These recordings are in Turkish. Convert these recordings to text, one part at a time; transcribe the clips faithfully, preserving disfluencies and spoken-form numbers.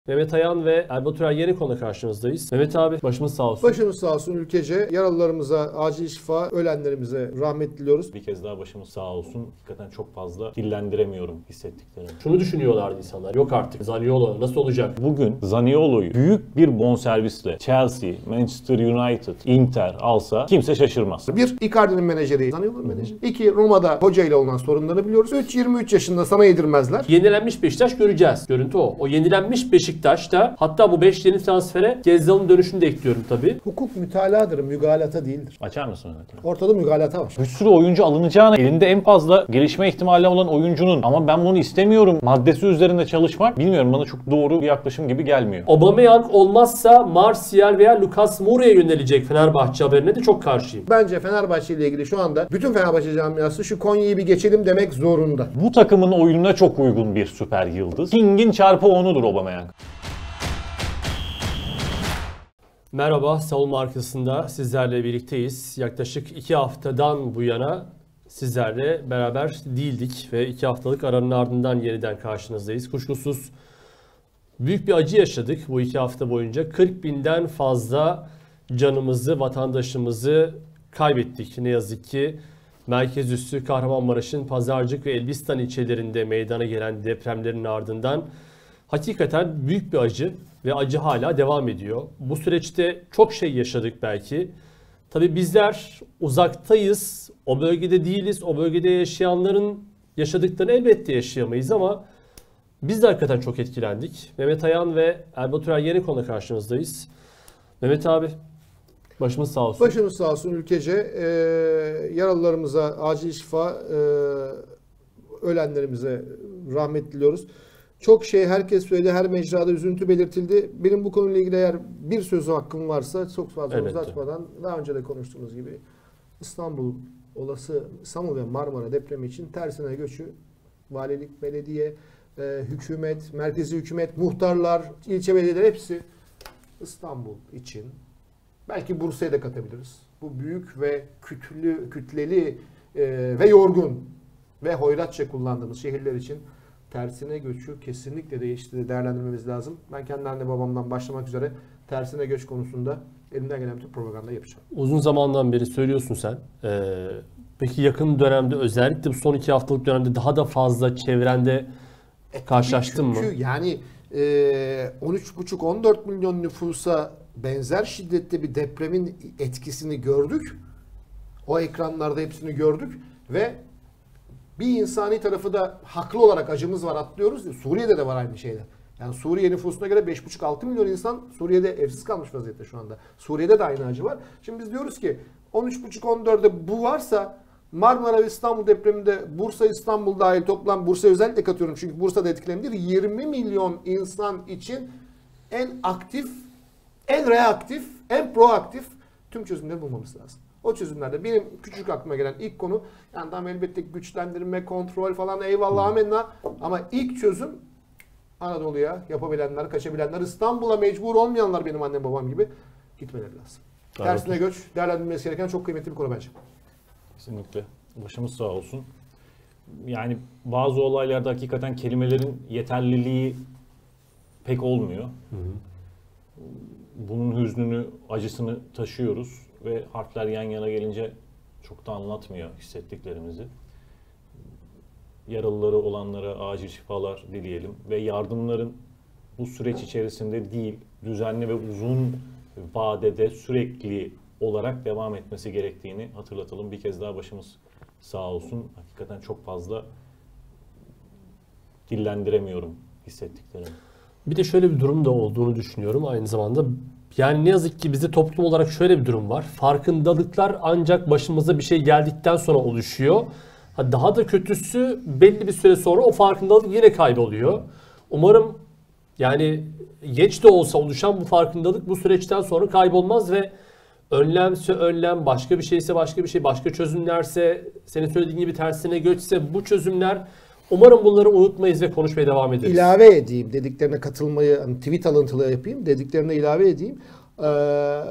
Mehmet Ayan ve Erbatur Ergenekon'la karşınızdayız. Mehmet abi başımız sağ olsun. Başımız sağ olsun ülkece. Yaralılarımıza acil şifa, ölenlerimize rahmet diliyoruz. Bir kez daha başımız sağ olsun. Hakikaten çok fazla dillendiremiyorum hissettiklerimi. Şunu düşünüyorlardı insanlar. Yok artık Zaniolo nasıl olacak? Bugün Zaniolo'yu büyük bir bonservisle Chelsea, Manchester United, Inter alsa kimse şaşırmaz. Bir, Icardi'nin menajeri, Zaniolo'nun menajeri. İki, Roma'da hocayla olan sorunlarını biliyoruz. Üç, yirmi üç yaşında sana yedirmezler. Yenilenmiş Beşiktaş göreceğiz. Görüntü o. O yenilenmiş Beşiktaş'ta, hatta bu beş yeni transfere Gezzal'ın dönüşünü de ekliyorum tabii. Hukuk mütaladır, mügalata değildir. Açar mısın Mehmet? Ortada mügalata var. Bir sürü oyuncu alınacağına elinde en fazla gelişme ihtimali olan oyuncunun ama ben bunu istemiyorum maddesi üzerinde çalışmak bilmiyorum bana çok doğru bir yaklaşım gibi gelmiyor. Aubameyang olmazsa Martial veya Lucas Moura'ya yönelecek Fenerbahçe haberine de çok karşıyım. Bence Fenerbahçe ile ilgili şu anda bütün Fenerbahçe camiası şu Konya'yı bir geçelim demek zorunda. Bu takımın oyununa çok uygun bir süper yıldız. King'in çarpı onudur Aubameyang. Merhaba, savunma arkasında sizlerle birlikteyiz. Yaklaşık iki haftadan bu yana sizlerle beraber değildik ve iki haftalık aranın ardından yeniden karşınızdayız. Kuşkusuz büyük bir acı yaşadık bu iki hafta boyunca. kırk binden fazla canımızı, vatandaşımızı kaybettik ne yazık ki. Merkez üssü Kahramanmaraş'ın Pazarcık ve Elbistan ilçelerinde meydana gelen depremlerin ardından hakikaten büyük bir acı ve acı hala devam ediyor. Bu süreçte çok şey yaşadık belki. Tabii bizler uzaktayız, o bölgede değiliz. O bölgede yaşayanların yaşadıklarını elbette yaşayamayız ama biz de hakikaten çok etkilendik. Mehmet Ayan ve Erbatur Ergenekon'la karşınızdayız. Mehmet abi başımız sağ olsun. Başımız sağ olsun ülkece. Ee, yaralılarımıza acil şifa, e, ölenlerimize rahmet diliyoruz. Çok şey herkes söyledi, her mecrada üzüntü belirtildi. Benim bu konuyla ilgili eğer bir sözü hakkım varsa çok fazla Elbette. uzatmadan daha önce de konuştuğumuz gibi İstanbul olası İstanbul ve Marmara depremi için tersine göçü valilik, belediye, e, hükümet, merkezi hükümet, muhtarlar, ilçe belediyeler hepsi İstanbul için belki Bursa'ya da katabiliriz. Bu büyük ve kütlü, kütleli e, ve yorgun ve hoyratça kullandığımız şehirler için tersine göçü kesinlikle değiştirdi, değerlendirmemiz lazım. Ben kendi anne babamdan başlamak üzere tersine göç konusunda elimden gelen bütün propaganda yapacağım. Uzun zamandan beri söylüyorsun sen. Ee, peki yakın dönemde özellikle bu son iki haftalık dönemde daha da fazla çevrende karşılaştın mı? Çünkü yani e, on üç buçuk on dört milyon nüfusa benzer şiddette bir depremin etkisini gördük. O ekranlarda hepsini gördük ve bir insani tarafı da haklı olarak acımız var atlıyoruz. Suriye'de de var aynı şeyler. Yani Suriye nüfusuna göre beş buçuk altı milyon insan Suriye'de evsiz kalmış vaziyette şu anda. Suriye'de de aynı acı var. Şimdi biz diyoruz ki on üç buçuk on dörde bu varsa Marmara ve İstanbul depreminde Bursa, İstanbul dahil toplam Bursa'ya özellikle katıyorum çünkü Bursa'da etkilenir. yirmi milyon insan için en aktif, en reaktif, en proaktif tüm çözümleri bulmamız lazım. O çözümlerde benim küçük aklıma gelen ilk konu yani tam elbette güçlendirme, kontrol falan eyvallah amenna ama ilk çözüm Anadolu'ya yapabilenler, kaçabilenler, İstanbul'a mecbur olmayanlar benim annem babam gibi gitmeleri lazım. Evet. Tersine Tersine göç değerlendirilmesi gereken çok kıymetli bir konu bence. Kesinlikle. Başımız sağ olsun. Yani bazı olaylarda hakikaten kelimelerin yeterliliği pek olmuyor. Hı hı. Bunun hüznünü, acısını taşıyoruz ve harfler yan yana gelince çok da anlatmıyor hissettiklerimizi. Yaralıları olanlara acil şifalar dileyelim ve yardımların bu süreç içerisinde değil, düzenli ve uzun vadede sürekli olarak devam etmesi gerektiğini hatırlatalım. Bir kez daha başımız sağ olsun. Hakikaten çok fazla dillendiremiyorum hissettiklerimi. Bir de şöyle bir durum da olduğunu düşünüyorum aynı zamanda. Yani ne yazık ki bizde toplum olarak şöyle bir durum var. Farkındalıklar ancak başımıza bir şey geldikten sonra oluşuyor. Daha da kötüsü belli bir süre sonra o farkındalık yine kayboluyor. Umarım yani geç de olsa oluşan bu farkındalık bu süreçten sonra kaybolmaz ve önlemse önlem, başka bir şeyse başka bir şey, başka çözümlerse, senin söylediğin gibi tersine göçse bu çözümler, umarım bunları unutmayız ve konuşmaya devam ederiz. İlave edeyim dediklerine katılmayı, hani tweet alıntılı yapayım, dediklerine ilave edeyim. Ee,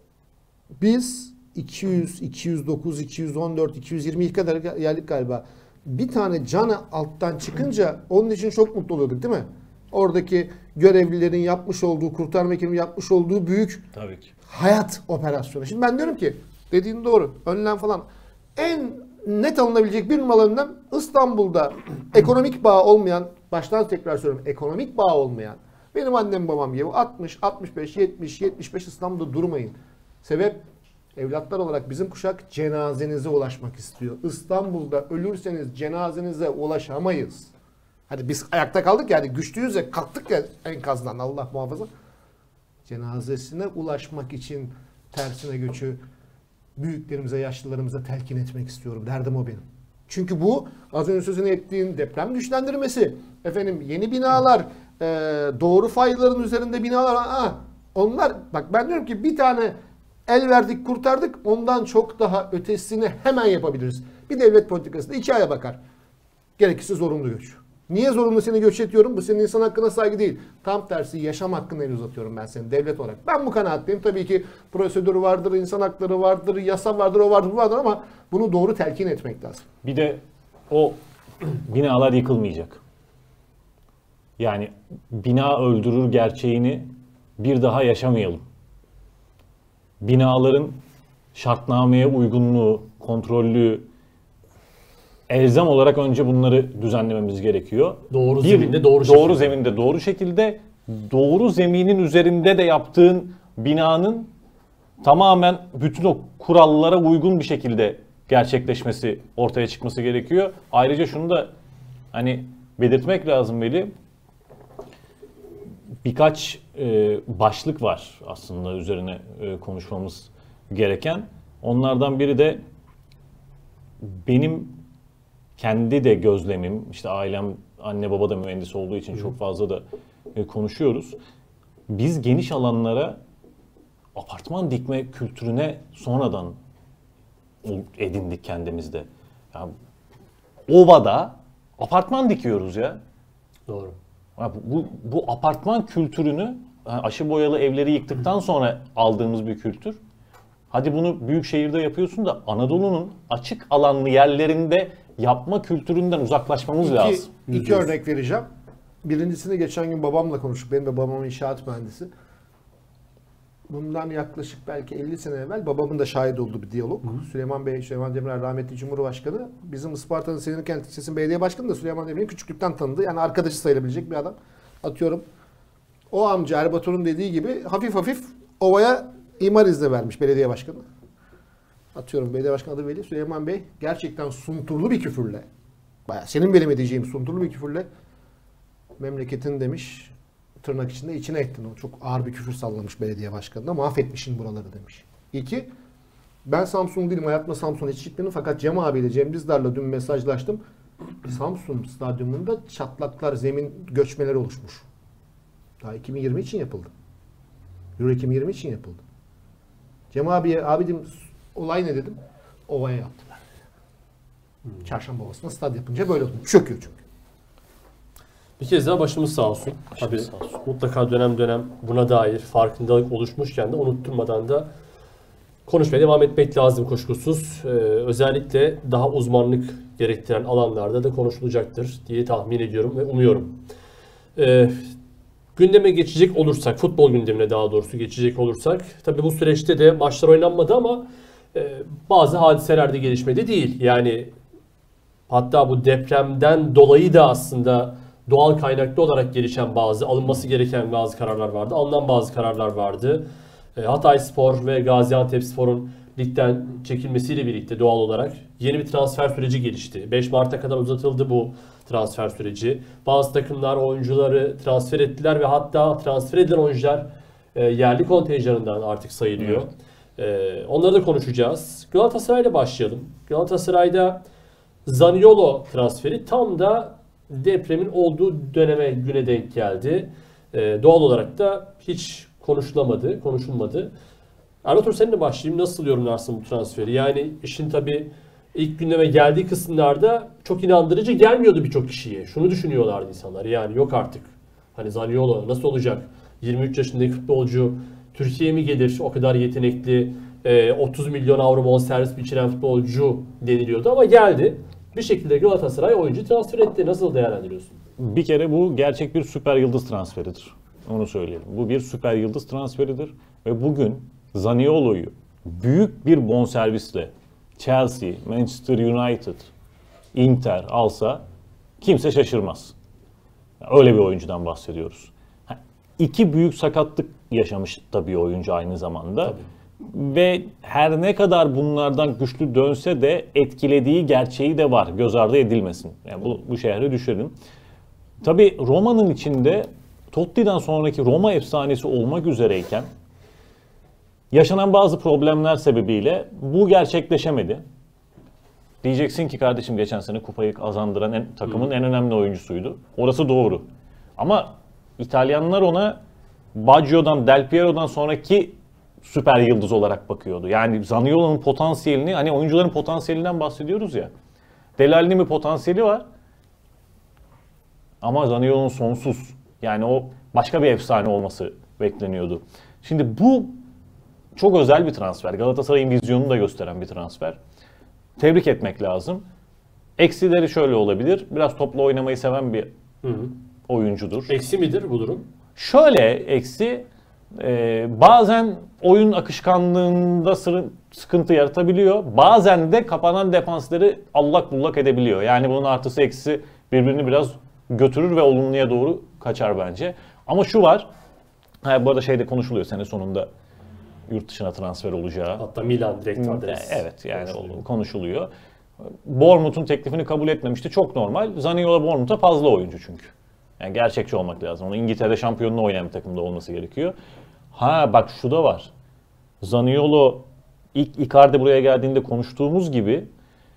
biz iki yüz, iki yüz dokuz, iki yüz on dört, iki yüz yirmiye kadar geldik galiba. Bir tane canı alttan çıkınca onun için çok mutlu oluyorduk değil mi? Oradaki görevlilerin yapmış olduğu, kurtarma ekibinin yapmış olduğu büyük Tabii ki. hayat operasyonu. Şimdi ben diyorum ki dediğin doğru. Önlem falan. En net alınabilecek bir numaralarından İstanbul'da ekonomik bağ olmayan, baştan tekrar söylüyorum, ekonomik bağ olmayan, benim annem babam gibi altmış, altmış beş, yetmiş, yetmiş beş İstanbul'da durmayın. Sebep evlatlar olarak bizim kuşak cenazenize ulaşmak istiyor. İstanbul'da ölürseniz cenazenize ulaşamayız. Hadi biz ayakta kaldık yani güçlüyüz ya, kalktık ya enkazdan, Allah muhafaza. Cenazesine ulaşmak için tersine göçü büyüklerimize, yaşlılarımıza telkin etmek istiyorum. Derdim o benim. Çünkü bu az önce sözünü ettiğin deprem güçlendirmesi, efendim yeni binalar, e, doğru fayların üzerinde binalar, aa, onlar bak ben diyorum ki bir tane el verdik kurtardık, ondan çok daha ötesini hemen yapabiliriz. Bir devlet politikası da iki aya bakar. Gerekirse zorunlu göç. Niye zorunlu seni göç ediyorum? Bu senin insan hakkına saygı değil. Tam tersi yaşam hakkını el uzatıyorum ben senin devlet olarak. Ben bu kanaatteyim. Tabii ki prosedür vardır, insan hakları vardır, yasa vardır, o vardır, bu vardır ama bunu doğru telkin etmek lazım. Bir de o binalar yıkılmayacak. Yani bina öldürür gerçeğini bir daha yaşamayalım. Binaların şartnameye uygunluğu, kontrollü, elzem olarak önce bunları düzenlememiz gerekiyor. Doğru Bir, zeminde doğru doğru şekilde. zeminde doğru şekilde, doğru zeminin üzerinde de yaptığın binanın tamamen bütün o kurallara uygun bir şekilde gerçekleşmesi, ortaya çıkması gerekiyor. Ayrıca şunu da hani belirtmek lazım Veli. Birkaç e, başlık var aslında üzerine e, konuşmamız gereken. Onlardan biri de benim kendi de gözlemim, işte ailem, anne baba da mühendis olduğu için çok fazla da e, konuşuyoruz. Biz geniş alanlara apartman dikme kültürüne sonradan edindik kendimizde. Yani ovada apartman dikiyoruz ya. Doğru. Ya Bu, bu apartman kültürünü yani aşı boyalı evleri yıktıktan sonra aldığımız bir kültür. Hadi bunu büyük şehirde yapıyorsun da Anadolu'nun açık alanlı yerlerinde yapma kültüründen uzaklaşmamız İki, lazım. iki örnek vereceğim. Birincisini geçen gün babamla konuştuk. Benim de babam inşaat mühendisi. Bundan yaklaşık belki elli sene evvel babamın da şahit olduğu bir diyalog. Hı. Süleyman Bey, Süleyman Demirel rahmetli Cumhurbaşkanı. Bizim Isparta'nın Serinirkent ilçesinin belediye başkanı da Süleyman Demirel'in küçüklükten tanıdığı, yani arkadaşı sayılabilecek bir adam. Atıyorum o amca Erbatur'un dediği gibi hafif hafif ovaya imar izni vermiş belediye başkanı. Atıyorum belediye başkanı adı Veli. Süleyman Bey gerçekten sunturlu bir küfürle, bayağı senin benim edeceğim sunturlu bir küfürle memleketin demiş, tırnak içinde içine ettin. O çok ağır bir küfür sallamış belediye başkanına. Mahvetmişsin buraları demiş. İki, ben Samsun değilim. Hayatımda Samsun'a hiç gitmedim. Fakat Cem abiyle, Cem Dizdar'la dün mesajlaştım. Samsun stadyumunda çatlaklar, zemin göçmeleri oluşmuş. Daha iki bin yirmi için yapıldı. Euro iki bin yirmi için yapıldı. Cem abiye, abi dedim, olay ne dedim? Ovaya yaptılar. Hmm. Çarşamba Ovası'na stad yapınca böyle oldu. Çöküyor çünkü. Bir kez daha başımız sağ olsun. Başımız Tabii sağ olsun. mutlaka dönem dönem buna dair farkındalık oluşmuşken de unutturmadan da konuşmaya devam etmek lazım kuşkusuz. Ee, özellikle daha uzmanlık gerektiren alanlarda da konuşulacaktır diye tahmin ediyorum ve umuyorum. Ee, gündeme geçecek olursak, futbol gündemine daha doğrusu geçecek olursak, tabii bu süreçte de maçlar oynanmadı ama e, bazı hadiseler de gelişmedi değil. Yani hatta bu depremden dolayı da aslında doğal kaynaklı olarak gelişen bazı, alınması gereken bazı kararlar vardı. Alınan bazı kararlar vardı. E, Hatayspor ve Gaziantepspor'un ligden çekilmesiyle birlikte doğal olarak yeni bir transfer süreci gelişti. beş Mart'a kadar uzatıldı bu transfer süreci. Bazı takımlar oyuncuları transfer ettiler ve hatta transfer edilen oyuncular e, yerli kontenjanından artık sayılıyor. Evet. E, onları da konuşacağız. Galatasaray'la başlayalım. Galatasaray'da Zaniolo transferi tam da depremin olduğu döneme, güne denk geldi. Ee, doğal olarak da hiç konuşulamadı, konuşulmadı. Erbatur, seninle başlayayım. Nasıl yorumlarsın bu transferi? Yani işin tabii ilk gündeme geldiği kısımlarda çok inandırıcı gelmiyordu birçok kişiye. Şunu düşünüyorlardı insanlar. Yani yok artık. Hani Zaniolo nasıl olacak? yirmi üç yaşındaki futbolcu Türkiye'ye mi gelir? O kadar yetenekli, otuz milyon avro bonservis biçilen futbolcu deniliyordu ama geldi. Bir şekilde Galatasaray oyuncu transfer etti. Nasıl değerlendiriyorsun? Bir kere bu gerçek bir süper yıldız transferidir. Onu söyleyelim. Bu bir süper yıldız transferidir. Ve bugün Zaniolo'yu büyük bir bonservisle Chelsea, Manchester United, Inter alsa kimse şaşırmaz. Öyle bir oyuncudan bahsediyoruz. İki büyük sakatlık yaşamış tabii oyuncu aynı zamanda. Tabii. Ve her ne kadar bunlardan güçlü dönse de etkilediği gerçeği de var. Göz ardı edilmesin. Yani bu, bu şehre düşelim. Tabii Roma'nın içinde Totti'den sonraki Roma efsanesi olmak üzereyken yaşanan bazı problemler sebebiyle bu gerçekleşemedi. Diyeceksin ki kardeşim geçen sene kupayı kazandıran en, takımın en önemli oyuncusuydu. Orası doğru. Ama İtalyanlar ona Baggio'dan, Del Piero'dan sonraki süper yıldız olarak bakıyordu. Yani Zaniolo'nun potansiyelini, hani oyuncuların potansiyelinden bahsediyoruz ya. Dele Alli'nin bir potansiyeli var. Ama Zaniolo'nun sonsuz. Yani o başka bir efsane olması bekleniyordu. Şimdi bu çok özel bir transfer. Galatasaray'ın vizyonunu da gösteren bir transfer. Tebrik etmek lazım. Eksileri şöyle olabilir. Biraz topla oynamayı seven bir hı hı. oyuncudur. Eksi midir bu durum? Şöyle eksi, e, bazen oyun akışkanlığında sıkıntı yaratabiliyor. Bazen de kapanan defansları allak bullak edebiliyor. Yani bunun artısı eksisi birbirini biraz götürür ve olumluya doğru kaçar bence. Ama şu var, ha, bu arada şeyde konuşuluyor sene sonunda yurt dışına transfer olacağı. Hatta Milan direkt adres. Evet yani konuşuluyor. konuşuluyor. Bournemouth'un teklifini kabul etmemişti. Çok normal. Zaniolo Bournemouth'a fazla oyuncu çünkü. Yani gerçekçi olmak lazım. Onun İngiltere'de şampiyonluğu oynayan bir takımda olması gerekiyor. Ha bak şu da var. Zaniolo ilk Icardi buraya geldiğinde konuştuğumuz gibi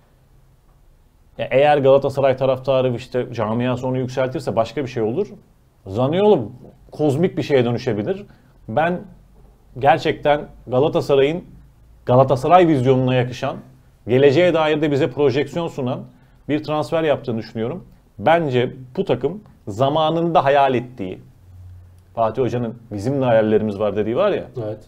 ya eğer Galatasaray taraftarı işte camiası onu yükseltirse başka bir şey olur. Zaniolo kozmik bir şeye dönüşebilir. Ben gerçekten Galatasaray'ın Galatasaray vizyonuna yakışan, geleceğe dair de bize projeksiyon sunan bir transfer yaptığını düşünüyorum. Bence bu takım zamanında hayal ettiği, Fatih Hoca'nın bizim de hayallerimiz var dediği var ya. Evet.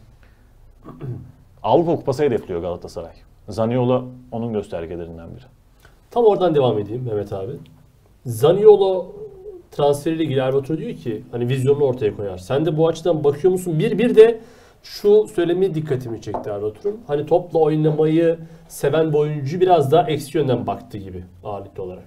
Avrupa Kupası hedefliyor Galatasaray. Zaniolo onun göstergelerinden biri. Tam oradan devam edeyim Mehmet abi. Zaniolo transferiyle ilgili Erbatur diyor ki hani vizyonunu ortaya koyar. Sen de bu açıdan bakıyor musun? Bir bir de şu söylemi dikkatimi çekti Erbatur'un. Hani topla oynamayı seven bir oyuncu biraz daha eksi yönden baktı gibi ağırlıklı olarak.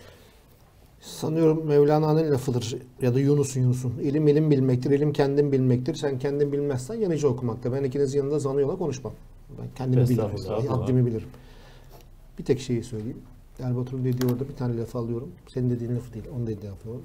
Sanıyorum Mevlana'nın lafıdır ya da Yunus'un Yunus'un. İlim ilim bilmektir, ilim kendin bilmektir. Sen kendin bilmezsen yanıcı okumakta. Ben ikinizin yanında Zaniolo'la konuşmam. Ben kendimi bilirim. Haddimi bilirim. Bir tek şeyi söyleyeyim. Erbatur'un dediği orada bir tane laf alıyorum. Senin dediğin lafı değil, onun dediği lafı alıyorum.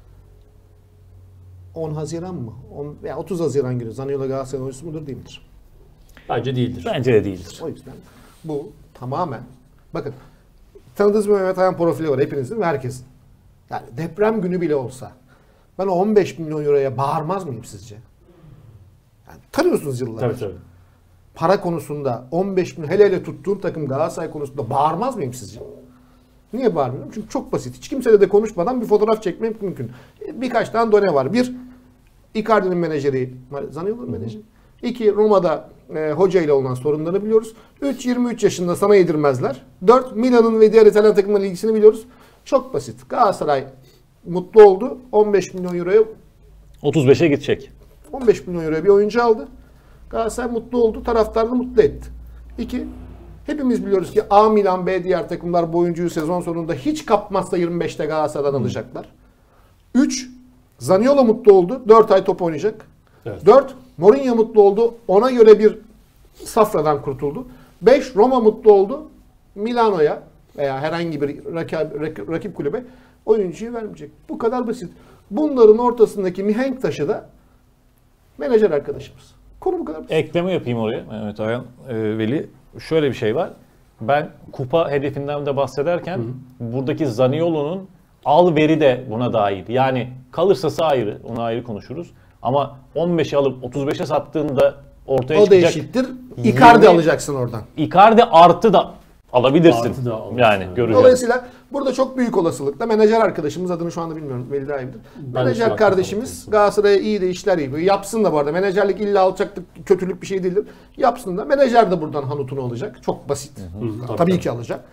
on Haziran mı? on veya otuz Haziran günü Zaniolo Galatasaray oyuncusu mudur değil midir? Bence değildir. Bence de değildir. O yüzden bu tamamen, bakın tanıdığınız bir Mehmet Ayan profili var hepinizin ve herkesin. Yani deprem günü bile olsa ben o on beş milyon euroya bağırmaz mıyım sizce? Yani tanıyorsunuz yıllardır. Tabii tabii. Para konusunda on beş milyon, hele hele tuttuğum takım Galatasaray konusunda bağırmaz mıyım sizce? Niye bağırmıyorum? Çünkü çok basit. Hiç kimseyle de konuşmadan bir fotoğraf çekmek mümkün. Birkaç tane done var. Bir, Icardi'nin menajeri, Zaniolo'nun menajeri. İki, Roma'da e, hoca ile olan sorunlarını biliyoruz. Üç, yirmi üç yaşında sana yedirmezler. Dört, Milan'ın ve diğer İtalyan takımların ilgisini biliyoruz. Çok basit. Galatasaray mutlu oldu. on beş milyon euroya otuz beşe gidecek. on beş milyon euroya bir oyuncu aldı. Galatasaray mutlu oldu. Taraftarını mutlu etti. İki, hepimiz biliyoruz ki A Milan, B diğer takımlar bu oyuncuyu sezon sonunda hiç kapmazsa yirmi beşte Galatasaray'dan hmm. alacaklar. Üç, Zaniolo mutlu oldu. dört ay top oynayacak. Evet. dört, Mourinho mutlu oldu. Ona göre bir safradan kurtuldu. beş, Roma mutlu oldu. Milano'ya veya herhangi bir rakip, rakip kulübe oyuncuyu vermeyecek. Bu kadar basit. Bunların ortasındaki mihenk taşı da menajer arkadaşımız. Konu bu kadar basit. Ekleme yapayım oraya Mehmet Ayan, e, Veli. Şöyle bir şey var. Ben kupa hedefinden de bahsederken Hı. buradaki Zaniolo'nun al veri de buna dahil. Yani kalırsası ayrı, onu ayrı konuşuruz. Ama on beşe alıp otuz beşe sattığında ortaya o çıkacak... O da eşittir. Icardi alacaksın oradan. Icardi artı da alabilirsin. Artı da yani göreceğiz. Dolayısıyla burada çok büyük olasılıkla menajer arkadaşımız, adını şu anda bilmiyorum, Veli daha iyi bilir. Menajer kardeşimiz Galatasaray'a iyi de işler yapıyor. Yapsın da bu arada. Menajerlik illa alçaklık, kötülük bir şey değildir. Yapsın da. Menajer de buradan hanutunu alacak. Çok basit. Hı hı, tabii, tabii ki alacak.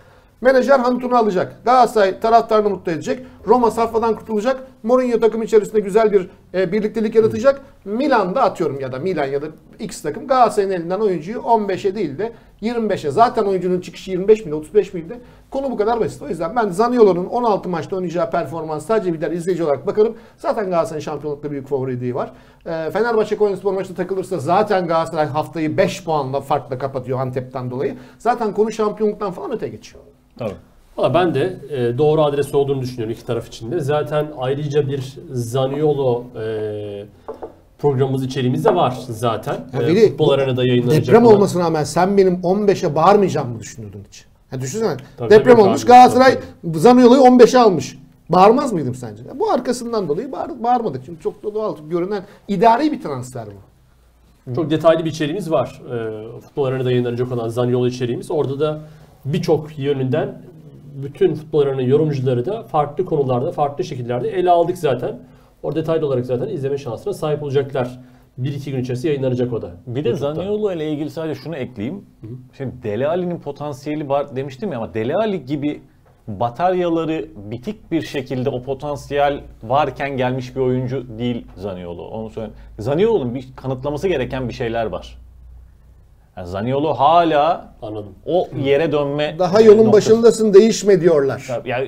Menajer Hantun'u alacak. Galatasaray taraftarını mutlu edecek. Roma safhadan kurtulacak. Mourinho takım içerisinde güzel bir e, birliktelik yaratacak. Milan'da atıyorum ya da Milan ya da X takım Galatasaray'ın elinden oyuncuyu on beşe değil de yirmi beşe. Zaten oyuncunun çıkışı yirmi beş miydi, otuz beş miydi? Konu bu kadar basit. O yüzden ben Zaniolo'nun on altı maçta oynayacağı performans sadece bir de izleyici olarak bakarım. Zaten Galatasaray'ın şampiyonlukta büyük favoriliği var. E, Fenerbahçe Konyaspor maçta takılırsa zaten Galatasaray haftayı beş puanla farkla kapatıyor Antep'ten dolayı. Zaten konu şampiyonluktan falan öte geçiyor. Tabii. Valla ben de e, doğru adres olduğunu düşünüyorum iki taraf için de. Zaten ayrıca bir Zaniolo e, programımız içeriğimiz de var zaten. Ya E, biri, Futbol Arena'da yayınlanacak. deprem olan. olmasına rağmen sen benim on beşe bağırmayacağım mı düşünürdün hiç? Ya düşünsene. Tabii, deprem tabii, olmuş. tabii, Galatasaray tabii. Zaniolo'yu on beşe almış. Bağırmaz mıydım sence? Ya bu arkasından dolayı bağır, bağırmadık. Çünkü çok da doğal görünen idari bir transfer bu. Çok detaylı bir içeriğimiz var. E, Futbol Arena'da yayınlanacak olan Zaniolo içeriğimiz. Orada da birçok yönünden bütün Futbol Arena yorumcuları da farklı konularda, farklı şekillerde ele aldık zaten. Orada detaylı olarak zaten izleme şansına sahip olacaklar. Bir iki gün içerisinde yayınlanacak o da. Bir de Zaniolo ile ilgili sadece şunu ekleyeyim. Şimdi Dele Alli'nin potansiyeli var demiştim ya, ama Dele Alli gibi bataryaları bitik bir şekilde o potansiyel varken gelmiş bir oyuncu değil Zaniolo. Onu söyleyeyim. Zaniolo'nun bir kanıtlaması gereken bir şeyler var. Yani Zaniolo hala Anladım. o yere dönme Daha yolun noktası. başındasın, değişme diyorlar. Ya, ya,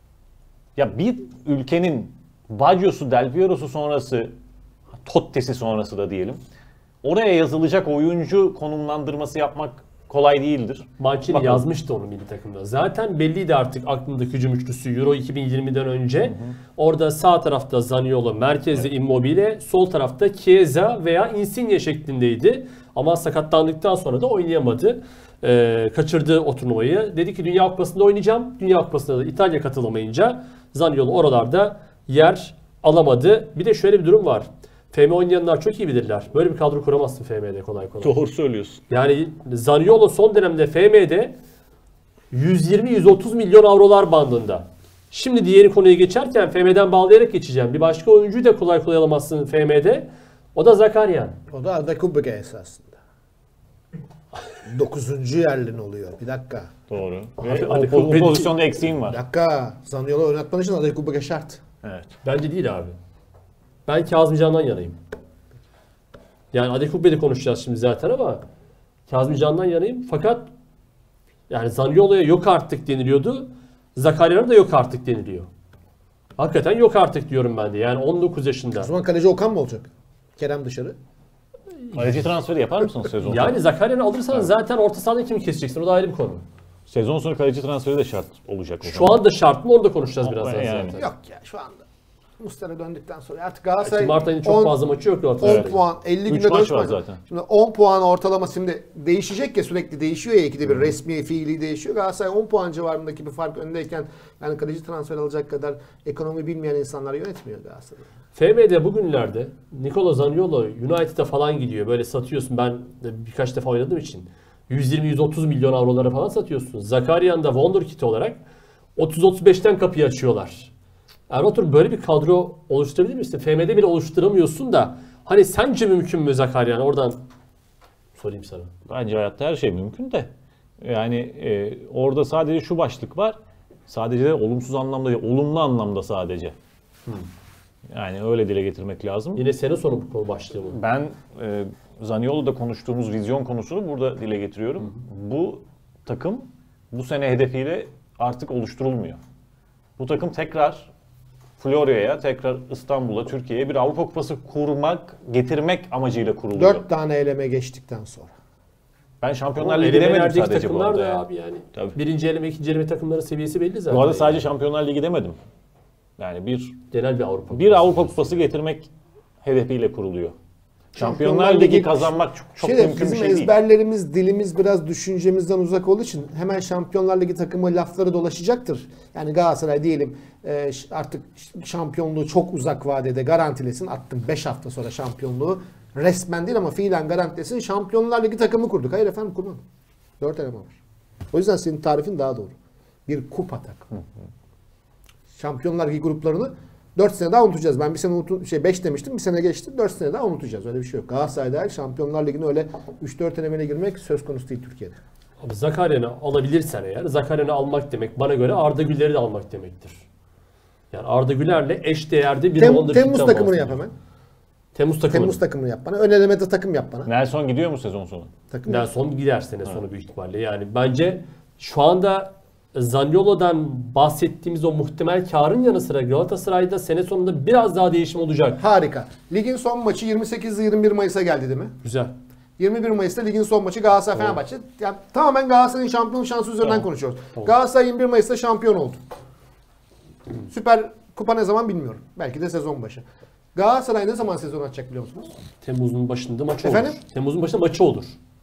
ya bir ülkenin Baggio'su, Del Piero'su sonrası, Totti'si sonrası da diyelim, oraya yazılacak oyuncu konumlandırması yapmak kolay değildir. Mancini Bakın. yazmıştı onu milli takımda. Zaten belliydi artık aklındaki hücum üçlüsü Euro iki bin yirmiden önce. Hı hı. Orada sağ tarafta Zaniolo, merkezde evet. Immobile, sol tarafta Chiesa veya Insigne şeklindeydi. Ama sakatlandıktan sonra da oynayamadı. Ee, kaçırdı o turnuvayı. Dedi ki Dünya Kupası'nda oynayacağım. Dünya Kupası'nda da İtalya katılamayınca Zaniolo oralarda yer alamadı. Bir de şöyle bir durum var. F M oynayanlar çok iyi bilirler. Böyle bir kadro kuramazsın F M'de kolay kolay. Doğru söylüyorsun. Yani Zaniolo son dönemde F M'de yüz yirmi yüz otuz milyon avrolar bandında. Şimdi diğeri konuya geçerken F M'den bağlayarak geçeceğim. Bir başka oyuncuyu da kolay kolay alamazsın F M'de. O da Zakarian. O da Adekubege esasında. Dokuzuncu yerlin oluyor. Bir dakika. Doğru. Abi, Ve o, Adekubege- o pozisyonda eksiğim Bir var. dakika. Zaniolo oynatman için Adekubege şart. Evet. Bence değil abi. Ben Kazımcan'dan yanayım. Yani Adekubbe'de konuşacağız şimdi zaten ama Kazımcan'dan yanayım. Fakat yani Zaniolo'ya yok artık deniliyordu. Zakaria'na da yok artık deniliyor. Hakikaten yok artık diyorum ben de. Yani on dokuz yaşında. O zaman kaleci Okan mı olacak? Kerem dışarı. Kaleci transferi yapar mısınız sezon sonu? Yani Zakaria'nı alırsan zaten orta sahada kimi keseceksin? O da ayrı bir konu. Sezon sonu kaleci transferi de şart olacak o Şu zaman. anda şart mı? Onu da konuşacağız birazdan Yani. zaten. Yok ya şu anda. Mustera döndükten sonra artık Şimdi Galatasaray Mart ayının çok on- fazla maçı yok on Galatasaray'ın. puan, elli Üç günde maç dört var maç. zaten. Şimdi on puan ortalama şimdi değişecek ya, sürekli değişiyor ya, ikide bir resmi fiili değişiyor. Galatasaray on puan civarındaki bir fark öndeyken yani kaleci transfer alacak kadar ekonomi bilmeyen insanlar yönetmiyor Galatasaray. F M'de bugünlerde Nikola Zaniolo United'a falan gidiyor. Böyle satıyorsun. Ben de birkaç defa oynadığım için. yüz yirmi yüz otuz milyon avrolara falan satıyorsun. Zakarian da Wonderkid olarak otuz otuz beşten kapıyı açıyorlar. Ertuğrul böyle bir kadro oluşturabilir misin? F M'de bile oluşturamıyorsun da hani sence mümkün mü Zakarian? Oradan sorayım sana. Bence hayatta her şey mümkün de. Yani e, orada sadece şu başlık var. Sadece de olumsuz anlamda değil, olumlu anlamda sadece. Hmm. Yani öyle dile getirmek lazım. Yine sene sonu bu konu başlığı bu. Ben e, Zaniolo'da konuştuğumuz vizyon konusunu burada dile getiriyorum. Hı hı. Bu takım bu sene hedefiyle artık oluşturulmuyor. Bu takım tekrar Florya'ya, tekrar İstanbul'a, Türkiye'ye bir Avrupa Kupası kurmak, getirmek amacıyla kuruluyor. Dört tane eleme geçtikten sonra. Ben Şampiyonlar Ama Ligi eleme demedim verecek sadece bu takımlar arada. da Yani. abi yani. Tabii. Birinci eleme, ikinci eleme takımların seviyesi belli zaten. Bu arada sadece yani. Şampiyonlar Ligi demedim. Yani bir Genel bir Avrupa. bir Avrupa Kupası getirmek hedefiyle kuruluyor. Şampiyonlar, Şampiyonlar Ligi Ligi kazanmak çok, çok Şey de, mümkün bir bizim şey değil. ezberlerimiz, dilimiz biraz düşüncemizden uzak olduğu için hemen Şampiyonlar Ligi takımı lafları dolaşacaktır. Yani Galatasaray diyelim e, artık şampiyonluğu çok uzak vadede garantilesin. Attım beş hafta sonra şampiyonluğu. Resmen değil ama fiilen garantilesin. Şampiyonlar Ligi takımı kurduk. Hayır efendim, kurmadım. dört eleme var. O yüzden senin tarifin daha doğru. Bir kupa takımı. Şampiyonlar Ligi gruplarını dört sene daha unutacağız. Ben bir sene unutun, şey beş demiştim. Bir sene geçti. dört sene daha unutacağız. Öyle bir şey yok. Galatasaray'da Şampiyonlar Ligi'ne öyle üç dört elemeye girmek söz konusu değil Türkiye'de. Abi Zakaryan'ı alabilirsen eğer, Zakaryan'ı almak demek bana göre Arda Güler'i de almak demektir. Yani Arda Güler'le eş değerde bir Tem, wonderkid'den Temmuz takımını yap bahsediyorum. hemen. Temmuz takımını. Temmuz takımını yap bana. Ön elemede takım yap bana. Nelson gidiyor mu sezon sonu? Takım yap. Nelson gider sene sonu büyük ihtimalle. Yani bence şu anda Zaniolo'dan bahsettiğimiz o muhtemel karın yanı sıra Galatasaray'da sene sonunda biraz daha değişim olacak. Harika. Ligin son maçı yirmi sekiz yirmi bir Mayıs'a geldi değil mi? Güzel. yirmi bir Mayıs'ta ligin son maçı Galatasaray Fenerbahçe. Yani tamamen Galatasaray'ın şampiyonluk şansı üzerinden Tamam. konuşuyoruz. Tamam. Galatasaray yirmi bir Mayıs'ta şampiyon oldu. Süper Kupa ne zaman bilmiyorum. Belki de sezon başı. Galatasaray ne zaman sezon açacak biliyor musunuz? Temmuz'un başında maçı Efendim? olur. Temmuz'un başında maçı olur.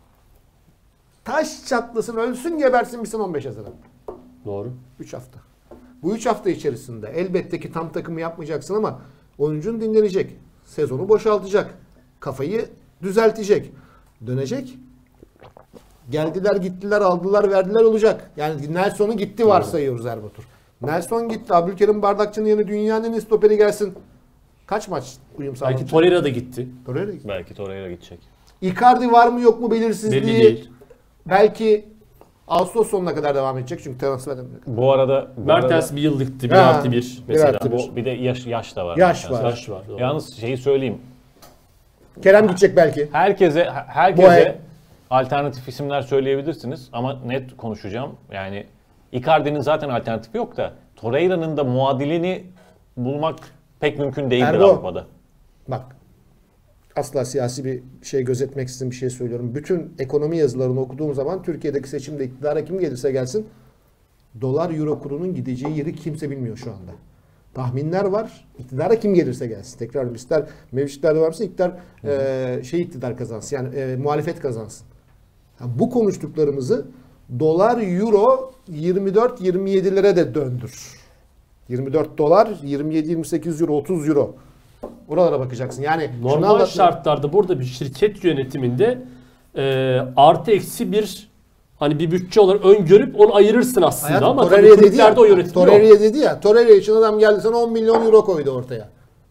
Taş çatlasın, ölsün, gebersin bitsin on beş Haziran. Doğru. üç hafta. Bu üç hafta içerisinde elbette ki tam takımı yapmayacaksın ama oyuncun dinlenecek. Sezonu boşaltacak. Kafayı düzeltecek. Dönecek. Geldiler, gittiler, aldılar, verdiler olacak. Yani Nelson'u gitti varsayıyoruz Erbatur. Nelson gitti. Abdülkerim Bardakçı'nın yerine dünyanın en iyi stoperi gelsin. Kaç maç uyum sağladı? Belki Torreira da gitti. Torreira gitti. Belki Torreira gidecek. Icardi var mı yok mu belirsizliği. Belli değil. Belki Ağustos sonuna kadar devam edecek çünkü transfer dönemi. Bu arada bu Mertens arada bir yıllıktı. Bir Ha, artı bir bir mesela. artı bir. bu, bir de yaş yaş da var. Yaş Mertens'in. var. Yaş var. Doğru. Yalnız şeyi söyleyeyim. Kerem gidecek belki. Herkese herkese Boye. alternatif isimler söyleyebilirsiniz ama net konuşacağım. Yani Icardi'nin zaten alternatifi yok da Torreira'nın da muadilini bulmak pek mümkün değildir Erdo. Avrupa'da. Bak, asla siyasi bir şey gözetmeksizin bir şey söylüyorum. Bütün ekonomi yazılarını okuduğum zaman Türkiye'deki seçimde iktidara kim gelirse gelsin dolar euro kurunun gideceği yeri kimse bilmiyor şu anda. Tahminler var. İktidara kim gelirse gelsin. Tekrar ister mevcutlar devam etsin, iktidar e, şey iktidar kazansın. Yani e, muhalefet kazansın. Yani bu konuştuklarımızı dolar euro yirmi dört yirmi yedilere de döndür. yirmi dört dolar, yirmi yedi yirmi sekiz euro, otuz euro. Oralara bakacaksın. Yani şunu Normal anlatmıyorum. şartlarda burada bir şirket yönetiminde e, artı eksi bir hani bir bütçe olarak öngörüp onu ayırırsın aslında Hayatım, ama tabii Torreira dedi ya. kulüplerde o yönetiliyor. Torreira dedi ya. Torreira için adam geldi sana on milyon euro koydu ortaya.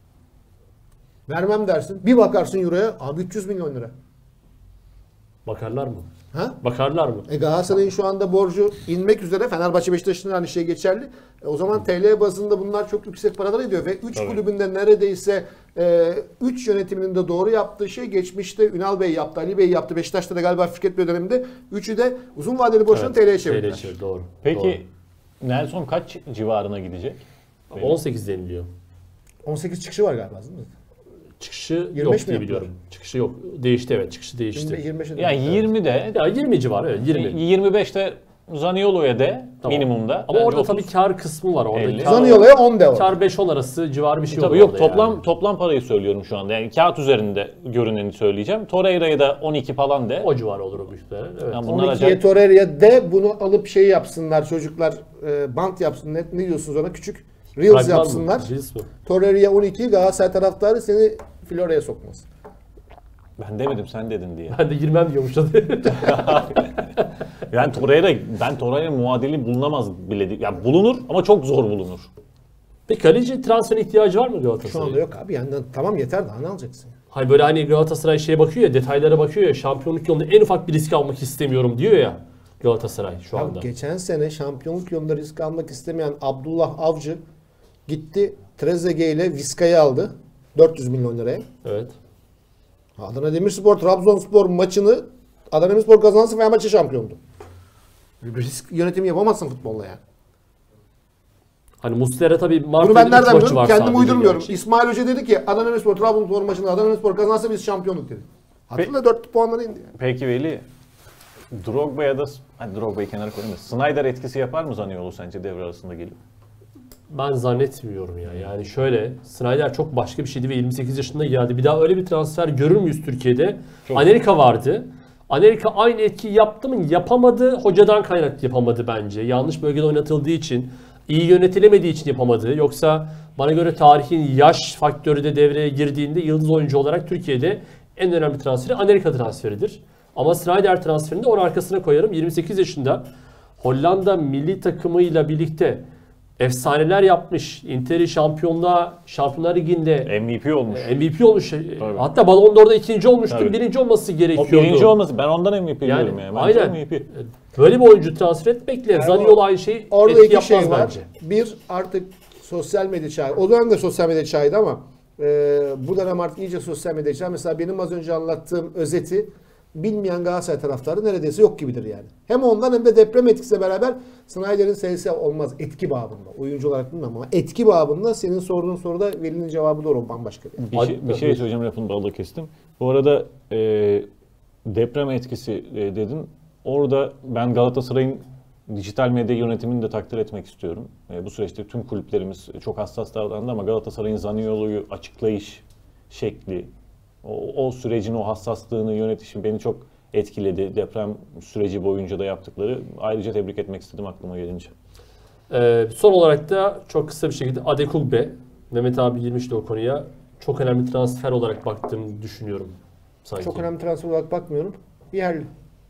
Vermem dersin. Bir bakarsın euroya. Abi üç yüz milyon lira. Bakarlar mı? Ha? Bakarlar mı? E Galatasaray'ın şu anda borcu inmek üzere. Fenerbahçe Beşiktaş'ın aynı şey geçerli. E o zaman T L bazında bunlar çok yüksek paralar ediyor. Ve üç Tabii. kulübünde neredeyse üç yönetiminin de doğru yaptığı şey geçmişte Ünal Bey yaptı, Ali Bey yaptı. Beşiktaş'ta da galiba Fikret Bey döneminde. Üçü de uzun vadeli borçlarını Evet, T L'ye çevirdiler. T L'ye çevir, doğru. Peki Nelson kaç civarına gidecek? Doğru. on sekiz deniliyor. on sekiz çıkışı var galiba değil mi? Çıkışı yirmi beş yok mi diye yaptılar? biliyorum. Çıkışı yok. Değişti evet. Çıkışı değişti. yirmi beşe Yani yirmide Ya yirmi civarı evet yirmi. yirmi beşte Zaniolo'ya de Tamam. minimumda. Ama Bence orada otuz. tabii kar kısmı var. Orada elli. kar, Zaniolo'ya on de var. kar beş on arası civarı bir şey Tabii oluyor yok orada toplam yani. toplam parayı söylüyorum şu anda. Yani kağıt üzerinde görüneni söyleyeceğim. Torreira'ya da on iki falan de. O civarı olur o büyük ihtimalle. Evet. Yani bunlar on ikiye acayip. Torreira'ya de bunu alıp şey yapsınlar çocuklar e, bant yapsın. Ne, ne diyorsunuz ona? Küçük Reels Fragman mı? yapsınlar. Reels mi? Torreira'ya on iki Galatasaray taraftarı seni Florya'ya sokmaz. Ben demedim sen dedin diye. Ben de girmem diyormuş hadi. Yani Torreira ben Torreira muadili bulunamaz bile değil. Yani bulunur ama çok zor bulunur. Peki kaleci transfer ihtiyacı var mı Şu Galatasaray'ın? anda yok abi. Yani tamam yeter daha ne alacaksın? Hayır böyle hani Galatasaray şeye bakıyor ya, detaylara bakıyor ya, şampiyonluk yolunda en ufak bir risk almak istemiyorum diyor ya Galatasaray şu Ya anda. geçen sene şampiyonluk yolunda risk almak istemeyen Abdullah Avcı gitti Trezeguet ile Vizca'yı aldı. dört yüz milyon liraya. Evet. Adana Demirspor Trabzonspor maçını Adana Demirspor kazanırsa Fenerbahçe şampiyondu. Risk yönetimi yapamazsın futbolla yani. Hani Muslera tabii Bunu Mart'ta ben üç nereden maçı biliyorum? var Kendim sadece uydurmuyorum. gerçi. İsmail Hoca dedi ki Adana Demirspor Trabzonspor maçında Adana Demirspor kazanırsa biz şampiyonluk dedi. Hatırla dört puanları indi yani. Peki Veli, Drogba'ya da hadi Drogba'yı kenara koyayım da Snyder etkisi yapar mı Zaniolo sence devre arasında gelip? Ben zannetmiyorum ya. Yani şöyle, Snyder çok başka bir şeydi ve yirmi sekiz yaşında geldi. Bir daha öyle bir transfer görür müyüz Türkiye'de? Çok Anelka vardı. Anelka aynı etkiyi yaptı mı? Yapamadı. Hocadan kaynaklı yapamadı bence. Yanlış bölgede oynatıldığı için, iyi yönetilemediği için yapamadı. Yoksa bana göre tarihin yaş faktörü de devreye girdiğinde yıldız oyuncu olarak Türkiye'de en önemli transferi Anelka transferidir. Ama Snyder transferini de onun arkasına koyarım. yirmi sekiz yaşında Hollanda milli takımıyla birlikte efsaneler yapmış. Inter'i şampiyonluğa, Şampiyonlar Ligi'nde M V P olmuş. M V P olmuş. Tabii. Hatta Ballon d'Or'da ikinci olmuştur. Tabii. Birinci olması O gerekiyordu. birinci olması. Ben ondan M V P Yani, diyorum yani. Bence aynen. M V P. Böyle bir oyuncu transfer etmekle Yani Zaniolo aynı şey Orada etki iki yapmaz şey var. bence. Bir, artık sosyal medya çağı. O dönem de sosyal medya çağıydı ama e, bu dönem artık iyice sosyal medya çağı. Mesela benim az önce anlattığım özeti bilmeyen Galatasaray taraftarı neredeyse yok gibidir yani. Hem ondan hem de deprem etkisiyle beraber Snyder'in sayısı olmaz etki babında. Oyuncu olarak bilmiyorum ama etki babında senin sorduğun soruda Veli'nin cevabı doğru, bambaşka bir. Bir şey, bir şey söyleyeceğim, lafını balla kestim. Bu arada e, deprem etkisi e, dedin. Orada ben Galatasaray'ın dijital medya yönetimini de takdir etmek istiyorum. E, bu süreçte tüm kulüplerimiz çok hassas davrandı ama Galatasaray'ın Zaniolo'yu açıklayış şekli, o, o sürecin o hassaslığını, yönetişi beni çok etkiledi. Deprem süreci boyunca da yaptıkları. Ayrıca tebrik etmek istedim aklıma gelince. Ee, son olarak da çok kısa bir şekilde Adekugbe. Mehmet abi girmişti o konuya. Çok önemli transfer olarak baktığımı düşünüyorum sanki. Çok önemli transfer olarak bakmıyorum. Yerli.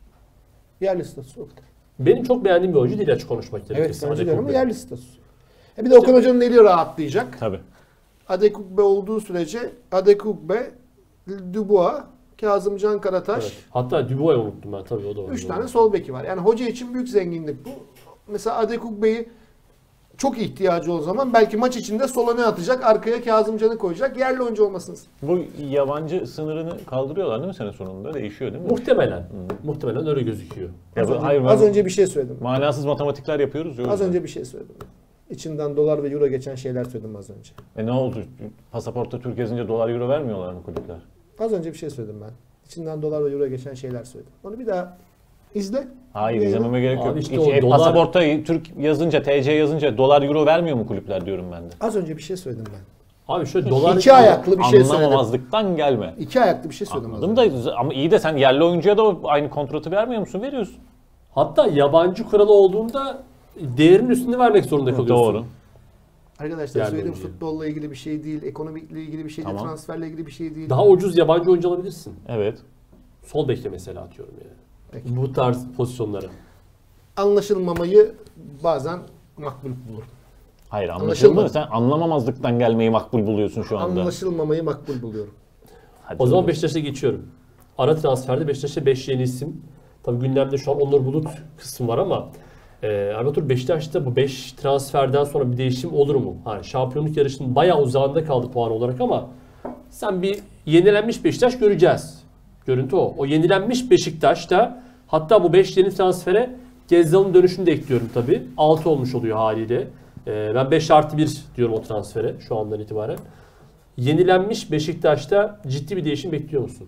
Yerli statüsü o kadar. Benim çok beğendiğim bir oyuncu değil, açık konuşmak Evet, gerekirse. bence de ama Adekugbe. yerli statüsü. E bir de Okan Hoca'nın eli rahatlayacak. Tabii. Adekugbe olduğu sürece Adekugbe, Dubois, Kazımcan Karataş. Evet. Hatta Dubois'u unuttum ben, tabii o da var. Üç tane sol beki var. Yani hoca için büyük zenginlik bu. Mesela Adekugbe'yi çok ihtiyacı o zaman belki maç içinde sola ne atacak? Arkaya Kazımcan'ı koyacak. Yerli oyuncu olmasınız. Bu yabancı sınırını kaldırıyorlar değil mi sene sonunda? Değişiyor değil mi? Muhtemelen. Muhtemelen öyle gözüküyor. Ya Az, bu- önce, hayır, ben az önce bir şey söyledim. manasız matematikler yapıyoruz ya. o Az yüzden. önce bir şey söyledim. İçinden dolar ve euro geçen şeyler söyledim az önce. E ne oldu? Pasaportta Türk yazınca dolar euro vermiyorlar mı kulüpler? Az önce bir şey söyledim ben. İçinden dolar ve euro geçen şeyler söyledim. Onu bir daha izle. Hayır, Yayını- izlememe gerek yok. Abi işte Hiç, o e, dolar- Pasaportta Türk yazınca, T C yazınca dolar euro vermiyor mu kulüpler diyorum ben de. Az önce bir şey söyledim ben. Abi şöyle dolar... İki ayaklı bir şey söyledim. Anlamamazlıktan gelme. İki ayaklı bir şey söyledim. az Anladım önce. da ama iyi de sen yerli oyuncuya da aynı kontratı vermiyor musun? Veriyorsun. Hatta yabancı kuralı olduğunda değerinin üstünde vermek zorunda kalıyorsun. Doğru. Arkadaşlar Yerli söylediğim oyuncu. futbolla ilgili bir şey değil, ekonomikle ilgili bir şey değil, Tamam. transferle ilgili bir şey değil. Daha ucuz yabancı oyuncu alabilirsin. Evet. Sol bekle mesela atıyorum yani. Peki. Bu tarz pozisyonlara. Anlaşılmamayı bazen makbul bulurum. Hayır, Anlaşılmadı. anlaşılmadı. Sen anlamamazlıktan gelmeyi makbul buluyorsun şu anda. Anlaşılmamayı makbul buluyorum. Hadi O zaman canım. Beşiktaş'a geçiyorum. Ara transferde Beşiktaş'a beş yeni isim. Tabii gündemde şu an Onur Bulut kısmı var ama e, Arbatur Beşiktaş'ta bu beş transferden sonra bir değişim olur mu? Hani şampiyonluk yarışının bayağı uzağında kaldı puan olarak ama sen bir yenilenmiş Beşiktaş göreceğiz. Görüntü o. O yenilenmiş Beşiktaş'ta hatta bu beş yeni transfere Gezzal'ın dönüşünü de ekliyorum tabii. altı olmuş oluyor haliyle. E, ben beş artı bir diyorum o transfere şu andan itibaren. Yenilenmiş Beşiktaş'ta ciddi bir değişim bekliyor musun?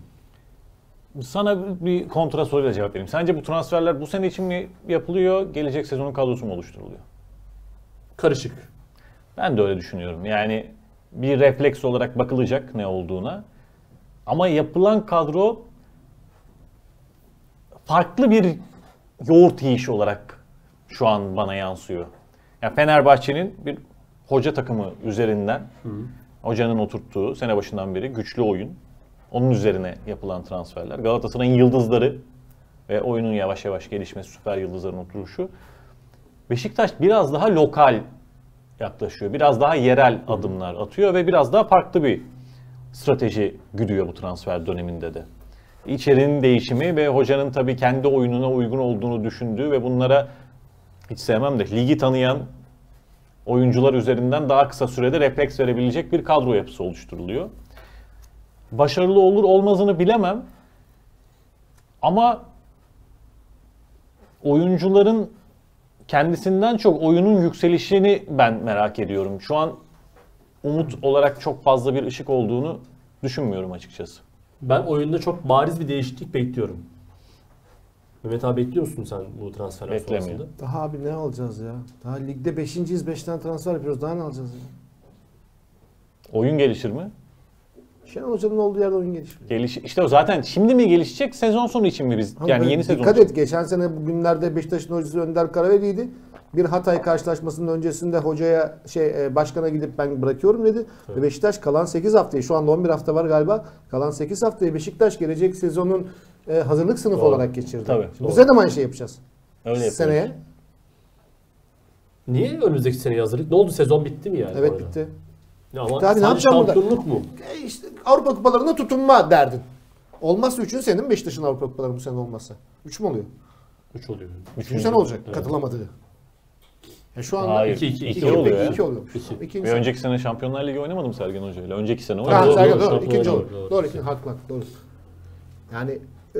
Sana bir kontra soruyla cevap vereyim. Sence bu transferler bu sene için mi yapılıyor, gelecek sezonun kadrosu mu oluşturuluyor? Karışık. Ben de öyle düşünüyorum. Yani bir refleks olarak bakılacak ne olduğuna. Ama yapılan kadro farklı bir yoğurt yiyişi olarak şu an bana yansıyor. Yani Fenerbahçe'nin bir hoca takımı üzerinden, hı. hocanın oturttuğu sene başından beri güçlü oyun, onun üzerine yapılan transferler. Galatasaray'ın yıldızları ve oyunun yavaş yavaş gelişmesi, süper yıldızların oturuşu. Beşiktaş biraz daha lokal yaklaşıyor. Biraz daha yerel adımlar atıyor ve biraz daha farklı bir strateji güdüyor bu transfer döneminde de. İçerinin değişimi ve hocanın tabii kendi oyununa uygun olduğunu düşündüğü ve bunlara hiç sevmem de ligi tanıyan oyuncular üzerinden daha kısa sürede refleks verebilecek bir kadro yapısı oluşturuluyor. Başarılı olur olmazını bilemem. Ama oyuncuların kendisinden çok oyunun yükselişini ben merak ediyorum. Şu an umut olarak çok fazla bir ışık olduğunu düşünmüyorum açıkçası. Ben oyunda çok bariz bir değişiklik bekliyorum. Mehmet abi bekliyor musun sen bu transferler Beklemiyor. sonrasında? Daha abi ne alacağız ya? Daha ligde beşinciyiz, beş tane transfer yapıyoruz. Daha ne alacağız ya? Oyun gelişir mi? Şenol Hoca'nın olduğu yerde oyun gelişmiyor. Geliş işte o zaten şimdi mi gelişecek, sezon sonu için mi biz? Ama Yani ben- yeni sezon Dikkat için. et, geçen sene bugünlerde Beşiktaş'ın hocası Önder Karaveli'ydi. Bir Hatay karşılaşmasının öncesinde hocaya şey e, başkana gidip ben bırakıyorum dedi. Evet. Ve Beşiktaş kalan sekiz haftayı, şu anda on bir hafta var galiba. Kalan sekiz haftayı Beşiktaş gelecek sezonun e, hazırlık sınıfı Doğru. olarak geçirdi. Tabii, Şimdi doğru. bu sene de aynı şey yapacağız. Öyle yapıyoruz. Seneye Niye önümüzdeki seneye hazırlık? Ne oldu? Sezon bitti mi yani? Evet orada? bitti. Ya ama Tabii, ne sadece yapacağım burada? şampiyonluk mu? E işte Avrupa kupalarına tutunma derdin. Olmazsa üçüncü sene mi Beşiktaş'ın Avrupa kupaları bu sene olmazsa? Üç mü oluyor? üç oluyor. Üçüncü sene olacak Evet. katılamadığı. Ya şu anda Hayır, iki, iki, iki, iki oluyor ya. iki oluyormuş. İki. İkinci Bir sene. önceki sene Şampiyonlar Ligi oynamadım Sergen Hoca ile. Önceki sene Ha, oynadı. doğru, Sergen, doğru, doğru, doğru, ikinci doğru, olur. doğru. Doğru, ikinci, haklı, haklı, doğru. Yani e,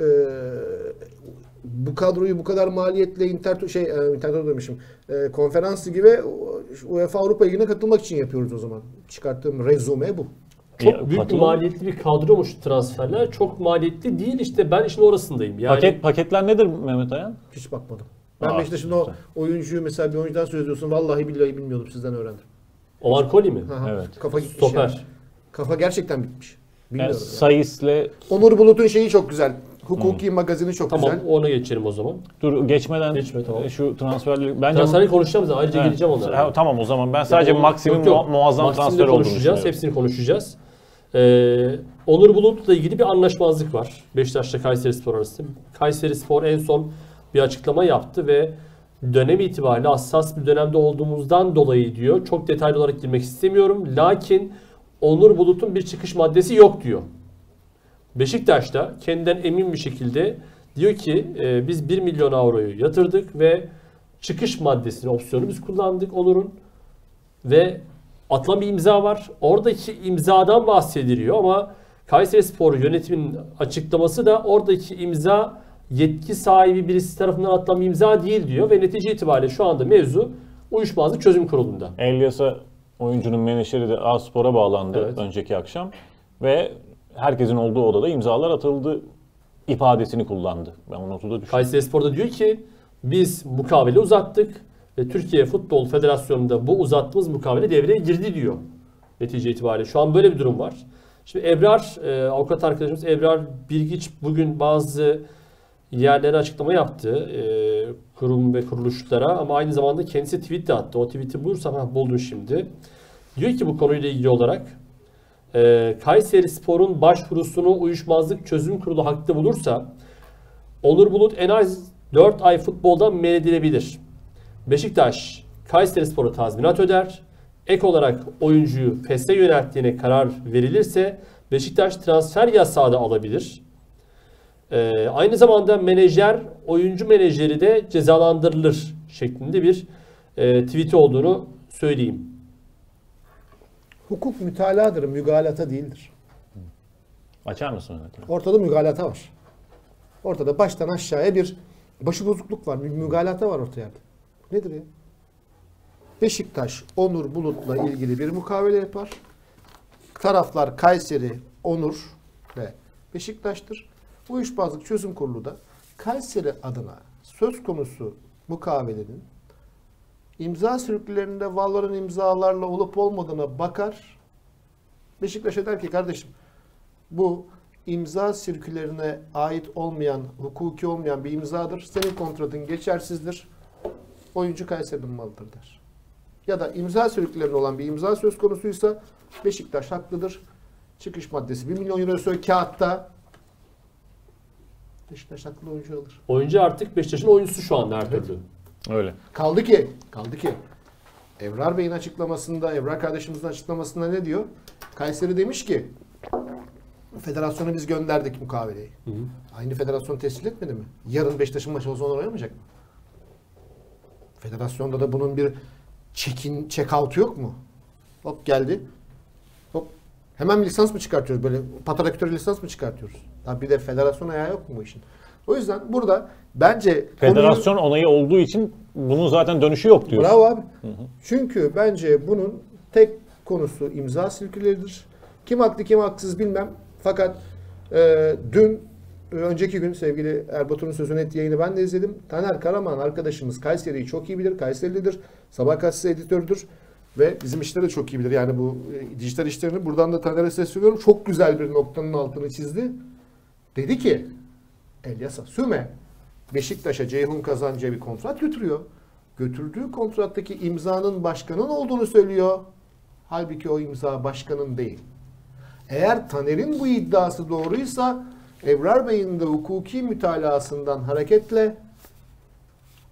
bu kadroyu bu kadar maliyetle Inter şey e, Inter demişim. E, konferans gibi UEFA Avrupa Ligi'ne katılmak için yapıyoruz o zaman. Çıkarttığım rezüme bu. Çok Ya, büyük bir katılım- maliyetli bir kadromuş transferler. Çok maliyetli değil, işte ben işin orasındayım. Yani Paket paketler nedir Mehmet Ayan? Hiç bakmadım. Ben Aa, Beşiktaş'ın o güzel. oyuncuyu mesela bir oyuncudan söz ediyorsun. Vallahi billahi bilmiyordum, sizden öğrendim. Omar Koli mi? Aha, Evet. Kafa gitmiş Stoper. yani. Kafa gerçekten bitmiş. Yani Bilmiyorum. Yani Sayıs'le Onur Bulut'un şeyi çok güzel. Hukuki magazini çok Tamam, güzel. ona geçelim o zaman. dur geçmeden Geçme, tamam. e, şu transferleri bence Transferi konuşacağım zaten. Ayrıca Evet. geleceğim onlara. Ha, tamam o zaman ben sadece Yani o- Maxim'in yok, yok. mu- muazzam Maxim'le transfer olduğunu konuşacağız. düşünüyorum. Hepsini konuşacağız. Ee, Onur Bulut'la ilgili bir anlaşmazlık var. Beşiktaş'la Kayserispor arasında. Kayserispor en son bir açıklama yaptı ve dönem itibariyle hassas bir dönemde olduğumuzdan dolayı diyor. Çok detaylı olarak girmek istemiyorum. Lakin Onur Bulut'un bir çıkış maddesi yok diyor. Beşiktaş da kendinden emin bir şekilde diyor ki e, biz bir milyon avroyu yatırdık ve çıkış maddesini, opsiyonu biz kullandık Onur'un ve atılan bir imza var. Oradaki imzadan bahsediliyor ama Kayserispor yönetiminin açıklaması da oradaki imza yetki sahibi birisi tarafından atılan bir imza değil diyor ve netice itibariyle şu anda mevzu Uyuşmazlık Çözüm Kurulu'nda. Elyas'a oyuncunun menajeri de A-Spor'a bağlandı Evet. önceki akşam ve herkesin olduğu odada imzalar atıldı ifadesini kullandı. Ben o notu da düşürdüm. Kayserispor da diyor ki biz mukavele uzattık ve Türkiye Futbol Federasyonu'nda bu uzattığımız mukavele devreye girdi diyor. Netice itibariyle şu an böyle bir durum var. Şimdi Ebrar, e, avukat arkadaşımız Ebrar Bilgiç bugün bazı yerlere açıklama yaptı. E, kurum ve kuruluşlara ama aynı zamanda kendisi tweet de attı. O tweet'i bulursam ha, buldum şimdi. Diyor ki bu konuyla ilgili olarak e, Kayserispor'un başvurusunu Uyuşmazlık Çözüm Kurulu haklı bulursa Onur Bulut en az dört ay futboldan men edilebilir. Beşiktaş Kayserispor'a tazminat öder. Ek olarak oyuncuyu feshe yönelttiğine karar verilirse Beşiktaş transfer yasağı da alabilir. Ee, aynı zamanda menajer, oyuncu menajeri de cezalandırılır şeklinde bir e, tweet olduğunu söyleyeyim. Hukuk mütaladır, mügalata değildir. Açar mısın Mehmet Ayan? Ortada mügalata var. Ortada baştan aşağıya bir başıbozukluk var. Bir mügalata var ortaya. Nedir ya? Beşiktaş Onur Bulut'la ilgili bir mukavele yapar. Taraflar Kayseri, Onur ve Beşiktaş'tır. Uyuşmazlık Çözüm Kurulu da Kayseri adına söz konusu mukavelenin imza sürüklerinde valların imzalarla olup olmadığına bakar. Beşiktaş'a der ki kardeşim bu imza sirkülerine ait olmayan, hukuki olmayan bir imzadır. Senin kontratın geçersizdir. Oyuncu Kayseri'nin malıdır der. Ya da imza sirkülerinde olan bir imza söz konusuysa Beşiktaş haklıdır. Çıkış maddesi bir milyon euro söz kağıtta. Beşiktaş haklı oyuncu alır. Oyuncu artık Beşiktaş'ın oyuncusu şu anda her Evet. türlü. Öyle. Kaldı ki, kaldı ki Evrar Bey'in açıklamasında, Evrar kardeşimizin açıklamasında ne diyor? Kayseri demiş ki federasyona biz gönderdik mukaveleyi. Hı hı. Aynı federasyon tescil etmedi mi? Yarın Beşiktaş'ın maçı olsa onlar oynamayacak mı? Federasyonda da bunun bir check-in, check-out'u yok mu? Hop geldi. Hop. Hemen bir lisans mı çıkartıyoruz? Böyle patrakütör lisans mı çıkartıyoruz? Tabii bir de federasyon ayağı yok mu bu işin? O yüzden burada bence Federasyon onayı olduğu için bunun zaten dönüşü yok diyorsun. Bravo abi. Çünkü bence bunun tek konusu imza sirküleridir. Kim haklı kim haksız bilmem. Fakat e, dün, önceki gün sevgili Erbatur'un sözünü ettiği yayını ben de izledim. Taner Karaman arkadaşımız Kayseri'yi çok iyi bilir. Kayserilidir. Sabah gazetesi editörüdür. Ve bizim işleri de çok iyi bilir. Yani bu e, dijital işlerini buradan da Taner'e sesleniyorum. Çok güzel bir noktanın altını çizdi. Dedi ki Elyas'a, Süme Beşiktaş'a Ceyhun Kazancı'ya bir kontrat götürüyor. Götürdüğü kontrattaki imzanın başkanın olduğunu söylüyor. Halbuki o imza başkanın değil. Eğer Taner'in bu iddiası doğruysa Ebrar Bey'in de hukuki mütalasından hareketle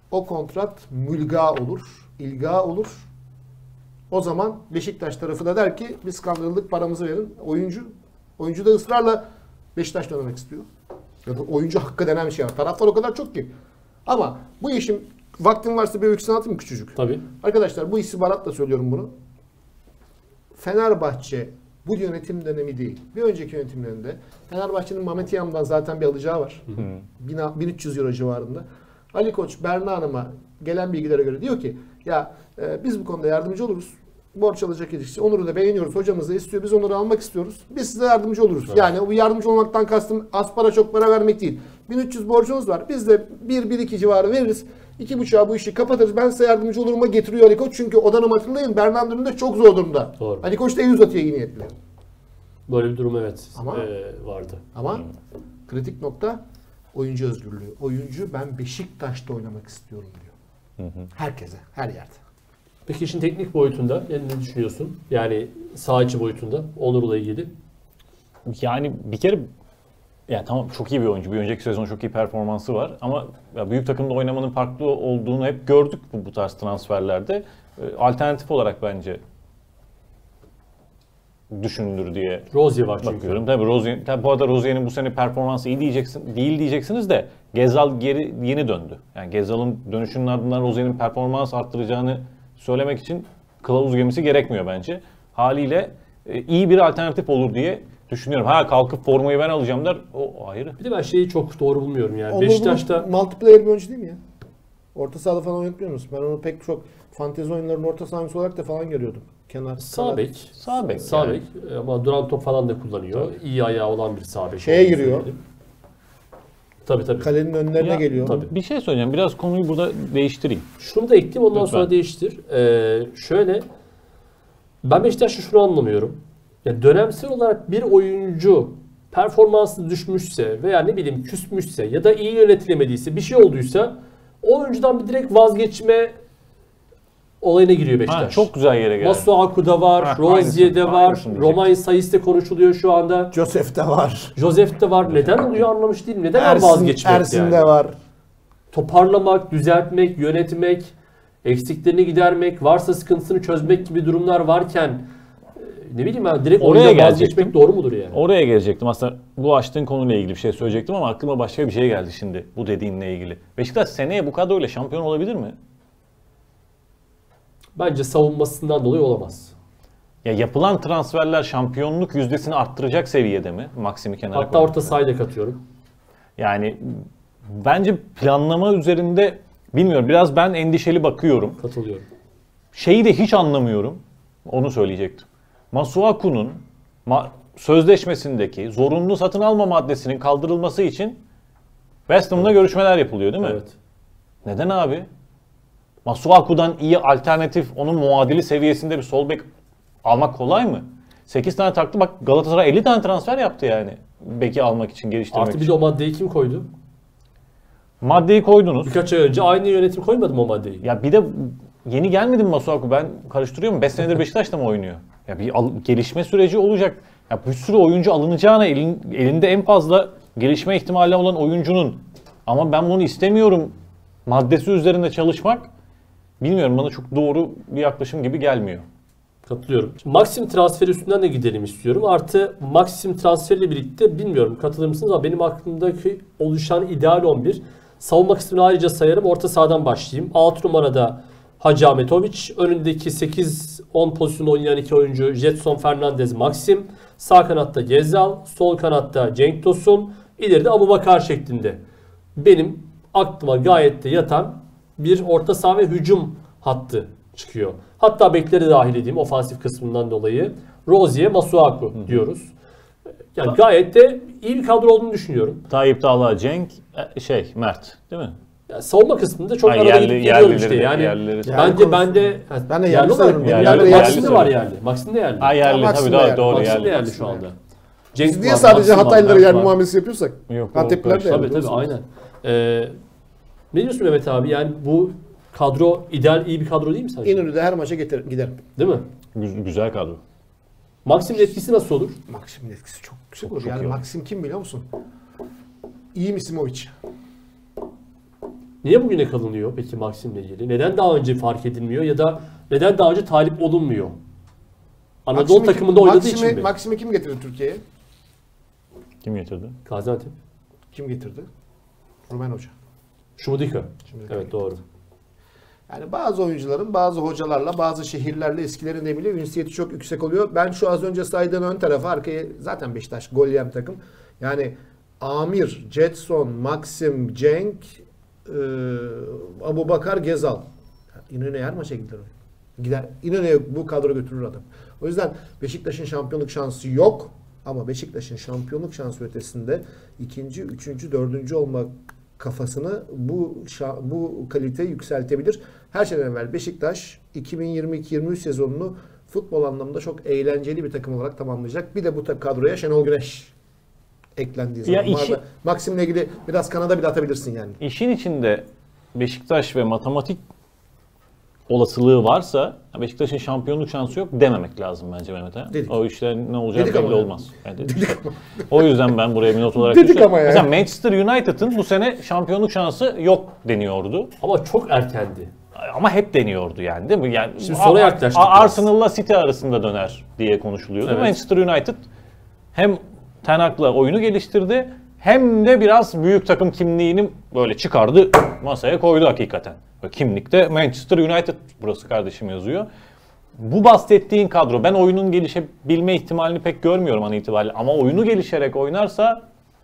o kontrat mülga olur, ilga olur. O zaman Beşiktaş tarafı da der ki biz kandırıldık, paramızı verin. Oyuncu oyuncu da ısrarla Beşiktaş dönmek istiyor. Ya da oyuncu hakkı denen bir şey var. Taraftar o kadar çok ki. Ama bu işin vaktin varsa bir öyküsünü anlatayım küçücük. Tabii. Arkadaşlar bu istihbaratla söylüyorum bunu. Fenerbahçe bu yönetim dönemi değil. Bir önceki yönetimlerinde Fenerbahçe'nin Mehmet Yam'dan zaten bir alacağı var. bin üç yüz euro civarında. Ali Koç Berna Hanım'a gelen bilgilere göre diyor ki ya e, biz bu konuda yardımcı oluruz. Borç alacak ilişkisi. Onur'u da beğeniyoruz. Hocamız da istiyor. Biz Onur'u almak istiyoruz. Biz size yardımcı oluruz. Evet. Yani bu yardımcı olmaktan kastım az para çok para vermek değil. bin üç yüz borcunuz var. Biz de bir bir iki civarı veririz. iki buçuğa bu işi kapatırız. Ben size yardımcı oluruma getiriyor Ali Koç. Çünkü o dönem hatırlayın Berna'nın önünde çok zor durumda. Doğru. Ali Koç da el uzatıyor iyi niyetli. Böyle bir durum evet Ama, e, vardı. Ama kritik nokta oyuncu özgürlüğü. Oyuncu ben Beşiktaş'ta oynamak istiyorum diyor. Hı hı. Herkese, her yerde. Peki işin teknik boyutunda yani ne düşünüyorsun? Yani saha içi boyutunda Onur'la ilgili. Yani bir kere ya tamam çok iyi bir oyuncu. Bir önceki sezon çok iyi performansı var ama ya büyük takımda oynamanın farklı olduğunu hep gördük bu, bu tarz transferlerde. Ee, alternatif olarak bence düşünülür diye Rozier var çünkü. bakıyorum. Tabii Rozier, tabii bu arada Rozier'in bu sene performansı iyi diyeceksin, değil diyeceksiniz de Gezal geri yeni döndü. Yani Gezal'ın dönüşünün ardından Rozier'in performans arttıracağını söylemek için kılavuz gemisi gerekmiyor bence. Haliyle e, iyi bir alternatif olur diye düşünüyorum. Ha kalkıp formayı ben alacağım der. O ayrı. Bir de ben şeyi çok doğru bulmuyorum yani. Onur Beşiktaş'ta multiplayer bir oyuncu değil mi ya? Orta sahada falan oynatmıyor musun? Ben onu pek çok fantezi oyunlarının orta sahası olarak da falan görüyordum. Kenar. sağ bek. Sağ bek. Sağ yani. bek ama duran top falan da kullanıyor. İyi ayağı olan bir sağ bek. Şeye giriyor. Söyleyelim. Tabii tabii. Kalenin önlerine Ya, geliyor. tabii. Bir şey söyleyeceğim. Biraz konuyu burada değiştireyim. Şunu da ekleyeyim ondan Lütfen. sonra değiştir. Ee, şöyle ben Beşiktaş'ta şunu anlamıyorum. Ya dönemsel olarak bir oyuncu performansı düşmüşse veya ne bileyim küsmüşse ya da iyi yönetilemediyse bir şey olduysa o oyuncudan bir direkt vazgeçme olayına giriyor Beşiktaş. Ha, çok güzel yere geldi. Masuaku'da var, Ha, Rozier'de aynısını- var, aynısını diyecektim. Romain Sais'te konuşuluyor şu anda. Joseph de var. Joseph de var. Neden oluyor anlamış değilim. Neden Ersin, vazgeçmek Ersin yani? de var. Toparlamak, düzeltmek, yönetmek, eksiklerini gidermek, varsa sıkıntısını çözmek gibi durumlar varken e, ne bileyim ben direkt Oraya oraya gelecektim. vazgeçmek doğru mudur yani? Oraya gelecektim. Aslında bu açtığın konuyla ilgili bir şey söyleyecektim ama aklıma başka bir şey geldi şimdi bu dediğinle ilgili. Beşiktaş seneye bu kadroyla şampiyon olabilir mi? Bence savunmasından dolayı olamaz. Ya yapılan transferler şampiyonluk yüzdesini arttıracak seviyede mi? Maksim'i kenara Hatta koyalım. orta sahayı da katıyorum. Yani bence planlama üzerinde bilmiyorum. Biraz ben endişeli bakıyorum. Katılıyorum. Şeyi de hiç anlamıyorum. Onu söyleyecektim. Masuaku'nun ma- sözleşmesindeki zorunlu satın alma maddesinin kaldırılması için West Ham'la görüşmeler yapılıyor değil mi? Evet. Neden abi? Masuaku'dan iyi alternatif, onun muadili seviyesinde bir sol bek almak kolay mı? sekiz tane taktı bak Galatasaray elli tane transfer yaptı yani. Beki almak için, geliştirmek Artı bir için. de o maddeyi kim koydu? Maddeyi koydunuz. Birkaç ay önce aynı yönetim koymadı mı o maddeyi? Ya bir de yeni gelmedi mi Masuaku? Ben karıştırıyorum. beş senedir Beşiktaş'ta mı oynuyor? Ya bir al- gelişme süreci olacak. Ya bir sürü oyuncu alınacağına elin, elinde en fazla gelişme ihtimali olan oyuncunun ama ben bunu istemiyorum maddesi üzerinde çalışmak bilmiyorum bana çok doğru bir yaklaşım gibi gelmiyor. Katılıyorum. Şimdi Maxim transferi üstünden de gidelim istiyorum. Artı Maxim transferiyle birlikte bilmiyorum katılır mısınız ama benim aklımdaki oluşan ideal on bir. Savunma kısmını ayrıca sayarım. Orta sahadan başlayayım. altı numarada Hacı Ahmetoviç. Önündeki sekiz on pozisyonda oynayan iki oyuncu Jetson Fernandez, Maxim. Sağ kanatta Gezal. Sol kanatta Cenk Tosun. İleride Abubakar şeklinde. Benim aklıma gayet de yatan bir orta saha ve hücum hattı çıkıyor. Hatta bekleri de dahil edeyim ofansif kısmından dolayı. Rozier, Masuaku diyoruz. Yani gayet de iyi bir kadro olduğunu düşünüyorum. Tayyip Talha, Cenk, e, şey Mert değil mi? Yani savunma kısmında çok Ha, arada yerli- gidip geliyorum yerlileri işte. de- Yani yerlileri- Yerli bence konusu. bende Ben de yerli yerli olarak sayıyorum. benim Yerli- yerli, yerli Maxim de var sayıyorum. yerli. Maxim de yerli. Ha yerli Maxim tabii de doğru yerli. doğru Maxim de yerli. yerli şu anda. Cenk Biz niye var, sadece Maxim var, Hataylılara Mert yerli var. muamelesi yapıyorsak? Yok, o Antepliler de karıştı. yerli. Tabii tabii aynen. Ee, ne diyorsun Mehmet abi? Yani bu kadro ideal iyi bir kadro değil mi sence? İnönü'de her maça getir, giderim. Değil mi? Gü- Güzel kadro. Maxim'in etkisi nasıl olur? Maxim'in etkisi çok yüksek Çok- olur. çok Yani iyi olur. Maxim kim biliyor musun? İyi Misimovic. Niye bugüne kalınıyor peki Maxim'le ilgili? Neden daha önce fark edilmiyor ya da neden daha önce talip olunmuyor? Anadolu Maxim'i- takımında oynadığı Maxim'i- için mi? Maxim'i kim getirdi Türkiye'ye? Kim getirdi? Gaziantep. Kim getirdi? Rumen Hoca. Şumudika. Şumudika Evet getirdi. doğru. Yani bazı oyuncuların bazı hocalarla, bazı şehirlerle eskilerin emriyle ünsiyeti çok yüksek oluyor. Ben şu az önce saydığım ön tarafa arkaya zaten Beşiktaş gol yiyen takım. Yani Amir, Jetson, Maxim, Cenk, e, Abubakar, Gezal. İnönü'ye her maça gider. Gider. İnönü'ye bu kadro götürür adam. O yüzden Beşiktaş'ın şampiyonluk şansı yok. Ama Beşiktaş'ın şampiyonluk şansı ötesinde ikinci, üçüncü, dördüncü olma kafasını bu bu kalite yükseltebilir. Her şeyden evvel Beşiktaş iki bin yirmi iki yirmi üç sezonunu futbol anlamında çok eğlenceli bir takım olarak tamamlayacak. Bir de bu kadroya Şenol Güneş eklendiği zaman. Ya işi- Maksim'le ilgili biraz Kanada bile atabilirsin yani. İşin içinde Beşiktaş ve matematik olasılığı varsa Beşiktaş'ın şampiyonluk şansı yok dememek lazım bence Mehmet'e. Dedik. O işlerin ne olacağı Dedik belli ama yani. olmaz. Yani dedik işte. O yüzden ben buraya bir not olarak Dedik düşüyorum. ama yani. Mesela Manchester United'ın bu sene şampiyonluk şansı yok deniyordu. Ama çok erkendi. Ama hep deniyordu yani değil mi? Yani Şimdi sona yaklaştık A- biraz. Arsenal'la City arasında döner diye konuşuluyordu. Evet. Manchester United hem Ten Hag'la oyunu geliştirdi hem de biraz büyük takım kimliğini böyle çıkardı, masaya koydu hakikaten. Ve kimlikte Manchester United burası kardeşim yazıyor. Bu bahsettiğin kadro, ben oyunun gelişebilme ihtimalini pek görmüyorum an itibariyle ama oyunu gelişerek oynarsa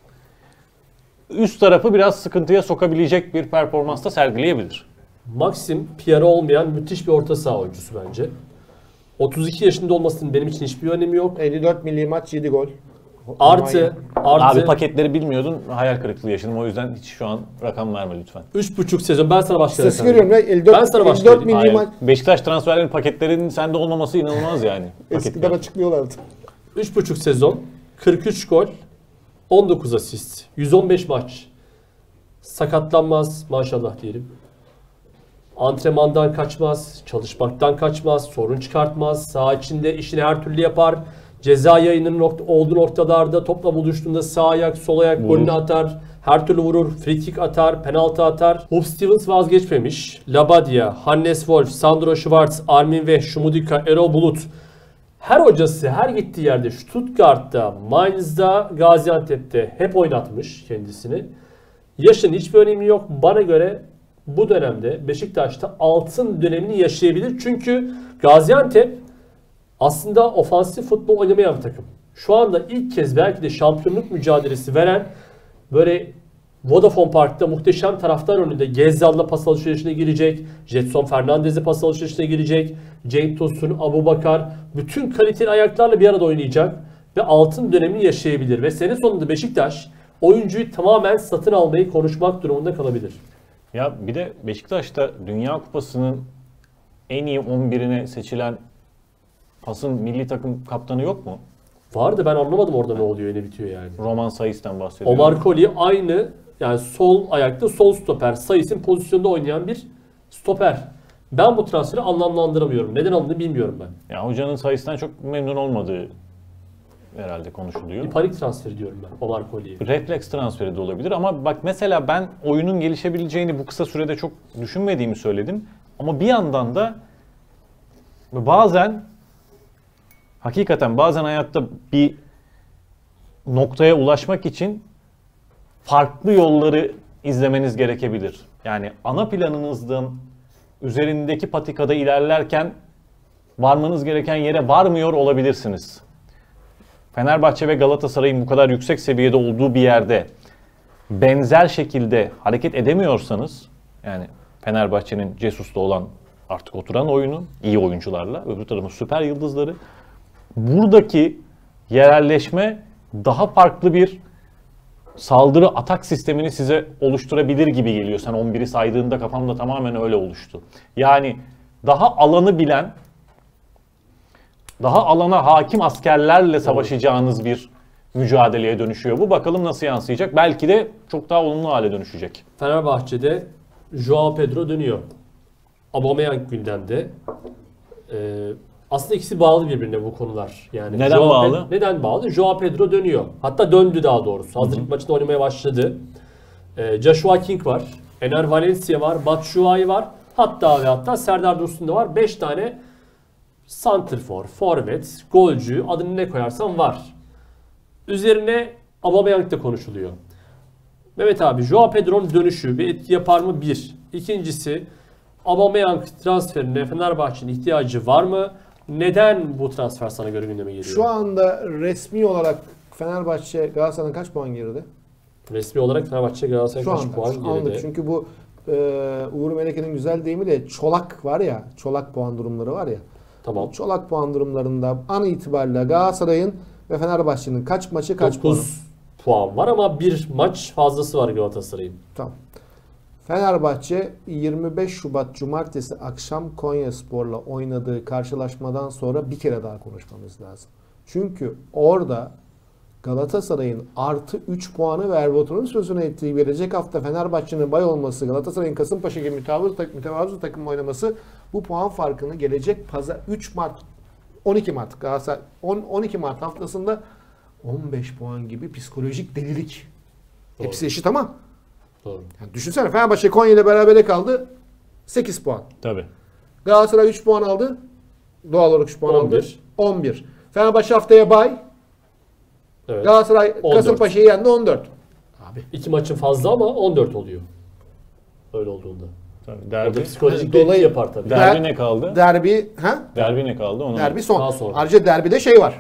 üst tarafı biraz sıkıntıya sokabilecek bir performans da sergileyebilir. Maxim P R olmayan müthiş bir orta saha oyuncusu bence. otuz iki yaşında olmasının benim için hiçbir önemi yok. elli dört milli maç, yedi gol. Artı, artı Abi paketleri bilmiyordun, hayal kırıklığı yaşadım. O yüzden hiç şu an rakam verme lütfen. üç buçuk sezon. Ben sana başka Ses rakam görüyorum ya vereyim. elli dört, Ben sana elli başka dört vereyim. milli Hayır, maç. Beşiktaş transferlerinin paketlerinin sende olmaması inanılmaz yani. Eskiden Paketler. açıklıyorlardı. üç buçuk sezon, kırk üç gol, on dokuz asist, yüz on beş maç. Sakatlanmaz maşallah diyelim. Antrenmandan kaçmaz, çalışmaktan kaçmaz, sorun çıkartmaz. Saha içinde işini her türlü yapar. Ceza yayınının nokta, olduğu noktalarda topla buluştuğunda sağ ayak, sol ayak Vurur. golünü atar. Her türlü vurur, free kick atar, penaltı atar. Hope Stevens vazgeçmemiş. Labadia, Hannes Wolf, Sandro Schwarz, Armin Veh, Şumudika, Erol Bulut. Her hocası her gittiği yerde Stuttgart'ta, Mainz'da, Gaziantep'te hep oynatmış kendisini. Yaşın hiçbir önemi yok. Bana göre bu dönemde Beşiktaş'ta altın dönemini yaşayabilir. Çünkü Gaziantep aslında ofansif futbol oynamayan bir takım. Şu anda ilk kez belki de şampiyonluk mücadelesi veren böyle Vodafone Park'ta muhteşem taraftar önünde Gezzal'la pas alışverişine girecek. Jetson Fernandez'le pas alışverişine girecek. Cenk Tosun, Abubakar bütün kaliteli ayaklarla bir arada oynayacak. Ve altın dönemini yaşayabilir. Ve sene sonunda Beşiktaş oyuncuyu tamamen satın almayı konuşmak durumunda kalabilir. Ya bir de Beşiktaş'ta Dünya Kupası'nın en iyi on birine seçilen pasın milli takım kaptanı yok mu? Vardı, ben anlamadım orada ne oluyor, ne bitiyor yani. Roman Sayıs'tan bahsediyorum. Omar Colley aynı yani sol ayakta sol stoper. Sayısın pozisyonda oynayan bir stoper. Ben bu transferi anlamlandıramıyorum. Neden alındığını bilmiyorum ben. Ya hocanın Sayıs'tan çok memnun olmadığı herhalde konuşuluyor. Bir panik transferi diyorum ben Omar Colley'e. Refleks transferi de olabilir ama bak mesela ben oyunun gelişebileceğini bu kısa sürede çok düşünmediğimi söyledim. Ama bir yandan da bazen hakikaten bazen hayatta bir noktaya ulaşmak için farklı yolları izlemeniz gerekebilir. Yani ana planınızdan üzerindeki patikada ilerlerken varmanız gereken yere varmıyor olabilirsiniz. Fenerbahçe ve Galatasaray'ın bu kadar yüksek seviyede olduğu bir yerde benzer şekilde hareket edemiyorsanız, yani Fenerbahçe'nin Cesus'ta olan artık oturan oyunu, iyi oyuncularla, öbür tarafın süper yıldızları, buradaki yerelleşme daha farklı bir saldırı atak sistemini size oluşturabilir gibi geliyor. Sen on biri saydığında kafamda tamamen öyle oluştu. Yani daha alanı bilen, daha alana hakim askerlerle savaşacağınız bir mücadeleye dönüşüyor. Bu bakalım nasıl yansıyacak. Belki de çok daha olumlu hale dönüşecek. Fenerbahçe'de Joao Pedro dönüyor. Aubameyang gündemde. Ee, aslında ikisi bağlı birbirine bu konular. Yani Neden Joao bağlı? Pe- neden bağlı? Joao Pedro dönüyor. Hatta döndü daha doğrusu. Hazırlık maçında oynamaya başladı. Ee, Joshua King var. Ener Valencia var, Batshuayi var. Hatta ve hatta Serdar Dursun da var. beş tane santrfor, forvet, golcü, adını ne koyarsan var. Üzerine Aubameyang da konuşuluyor. Mehmet abi, Joao Pedro'nun dönüşü bir etki yapar mı? Bir. İkincisi, Aubameyang transferine Fenerbahçe'nin ihtiyacı var mı? Neden bu transfer sana göre gündeme geliyor? Şu anda resmi olarak Fenerbahçe Galatasaray'dan kaç puan geride? Resmi olarak Fenerbahçe Galatasaray'ın Şu kaç anda, puan şu anlık. geride? Çünkü bu e, Uğur Meleke'nin güzel deyimiyle çolak var ya, çolak puan durumları var ya. Tamam. Çolak puan durumlarında an itibariyle Galatasaray'ın ve Fenerbahçe'nin kaç maçı kaç puanı? dokuz puan var ama bir maç fazlası var Galatasaray'ın. Tamam. Fenerbahçe yirmi beş Şubat Cumartesi akşam Konyaspor'la oynadığı karşılaşmadan sonra bir kere daha konuşmamız lazım. Çünkü orada Galatasaray'ın artı üç puanı ve Erbatur'un sözüne ettiği gelecek hafta Fenerbahçe'nin bay olması, Galatasaray'ın Kasımpaşa gibi mütevazı, mütevazı takımla oynaması bu puan farkını gelecek pazar üç Mart on iki Mart Galatasaray on, on iki Mart haftasında on beş puan gibi psikolojik delilik. Doğru. Hepsi eşit ama Doğru. yani düşünsene Fenerbahçe Konya ile berabere kaldı. sekiz puan. Tabii. Galatasaray üç puan aldı. Doğal olarak üç puan on aldı. bir. on bir. Fenerbahçe haftaya bay. Evet. Galatasaray on dört. Kasımpaşa'yı yendi on dört. Abi. İki maçın fazla ama on dört oluyor. Öyle olduğunda. Tabii. Orada Derbi, psikolojik Yani bir etki dolayı- yapar tabii. Der- derbi ne kaldı? Derbi, ha? Derbi ne kaldı? Onu Derbi son. Daha sonra. Ayrıca derbide şey var.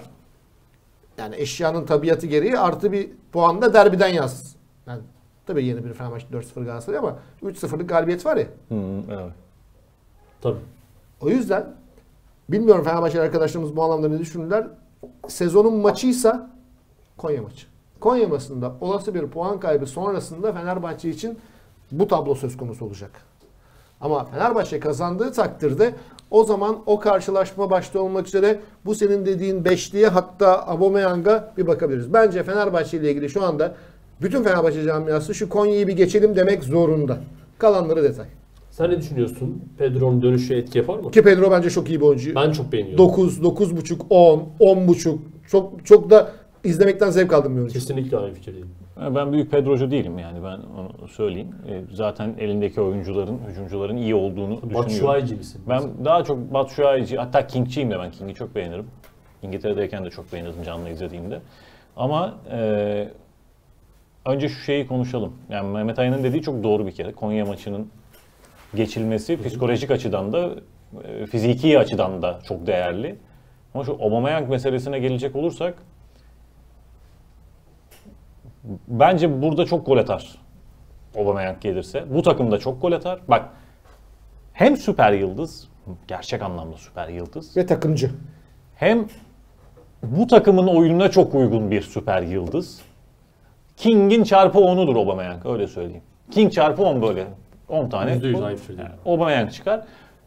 Yani eşyanın tabiatı gereği artı bir puan da derbiden yaz. Yani tabii yeni bir Fenerbahçe dört sıfır Galatasaray ama üç sıfırlık galibiyet var ya. Hı, evet. Tabii. O yüzden bilmiyorum Fenerbahçe arkadaşlarımız bu anlamda ne düşünürler. Sezonun maçıysa Konya maçı. Konya maçında olası bir puan kaybı sonrasında Fenerbahçe için bu tablo söz konusu olacak. Ama Fenerbahçe kazandığı takdirde o zaman o karşılaşma başta olmak üzere bu senin dediğin beşliye hatta Aubameyang'a bir bakabiliriz. Bence Fenerbahçe ile ilgili şu anda bütün Fenerbahçe camiası şu Konya'yı bir geçelim demek zorunda. Kalanları detay. Sen ne düşünüyorsun? Pedro'nun dönüşü etki yapar mı? Ki Pedro bence çok iyi bir oyuncu. Ben çok beğeniyorum. dokuz, dokuz buçuk, on, on buçuk. Çok çok da izlemekten zevk aldım bir oyuncu. Kesinlikle aynı fikirdeyim. Ben büyük Pedro'cu değilim yani ben onu söyleyeyim. E, Zaten elindeki oyuncuların, hücumcuların iyi olduğunu düşünüyorum. Batshuayi'ci misin? Ben daha çok Batshuayi'ci, hatta King'ciyim de ben. King'i çok beğenirim. İngiltere'deyken de çok beğenirdim canlı izlediğimde. Ama e, önce şu şeyi konuşalım. Yani Mehmet Aya'nın dediği çok doğru bir kere. Konya maçının geçilmesi psikolojik açıdan da e, fiziki açıdan da çok değerli. Ama şu Aubameyang meselesine gelecek olursak bence burada çok gol atar Aubameyang gelirse. Bu takımda çok gol atar. Bak hem süper yıldız, gerçek anlamda süper yıldız. Ve takımcı. Hem bu takımın oyununa çok uygun bir süper yıldız. King'in çarpı onudur Aubameyang, öyle söyleyeyim. King çarpı on böyle. on tane. yüzde yüz aynı fikirdeyim. Aubameyang çıkar.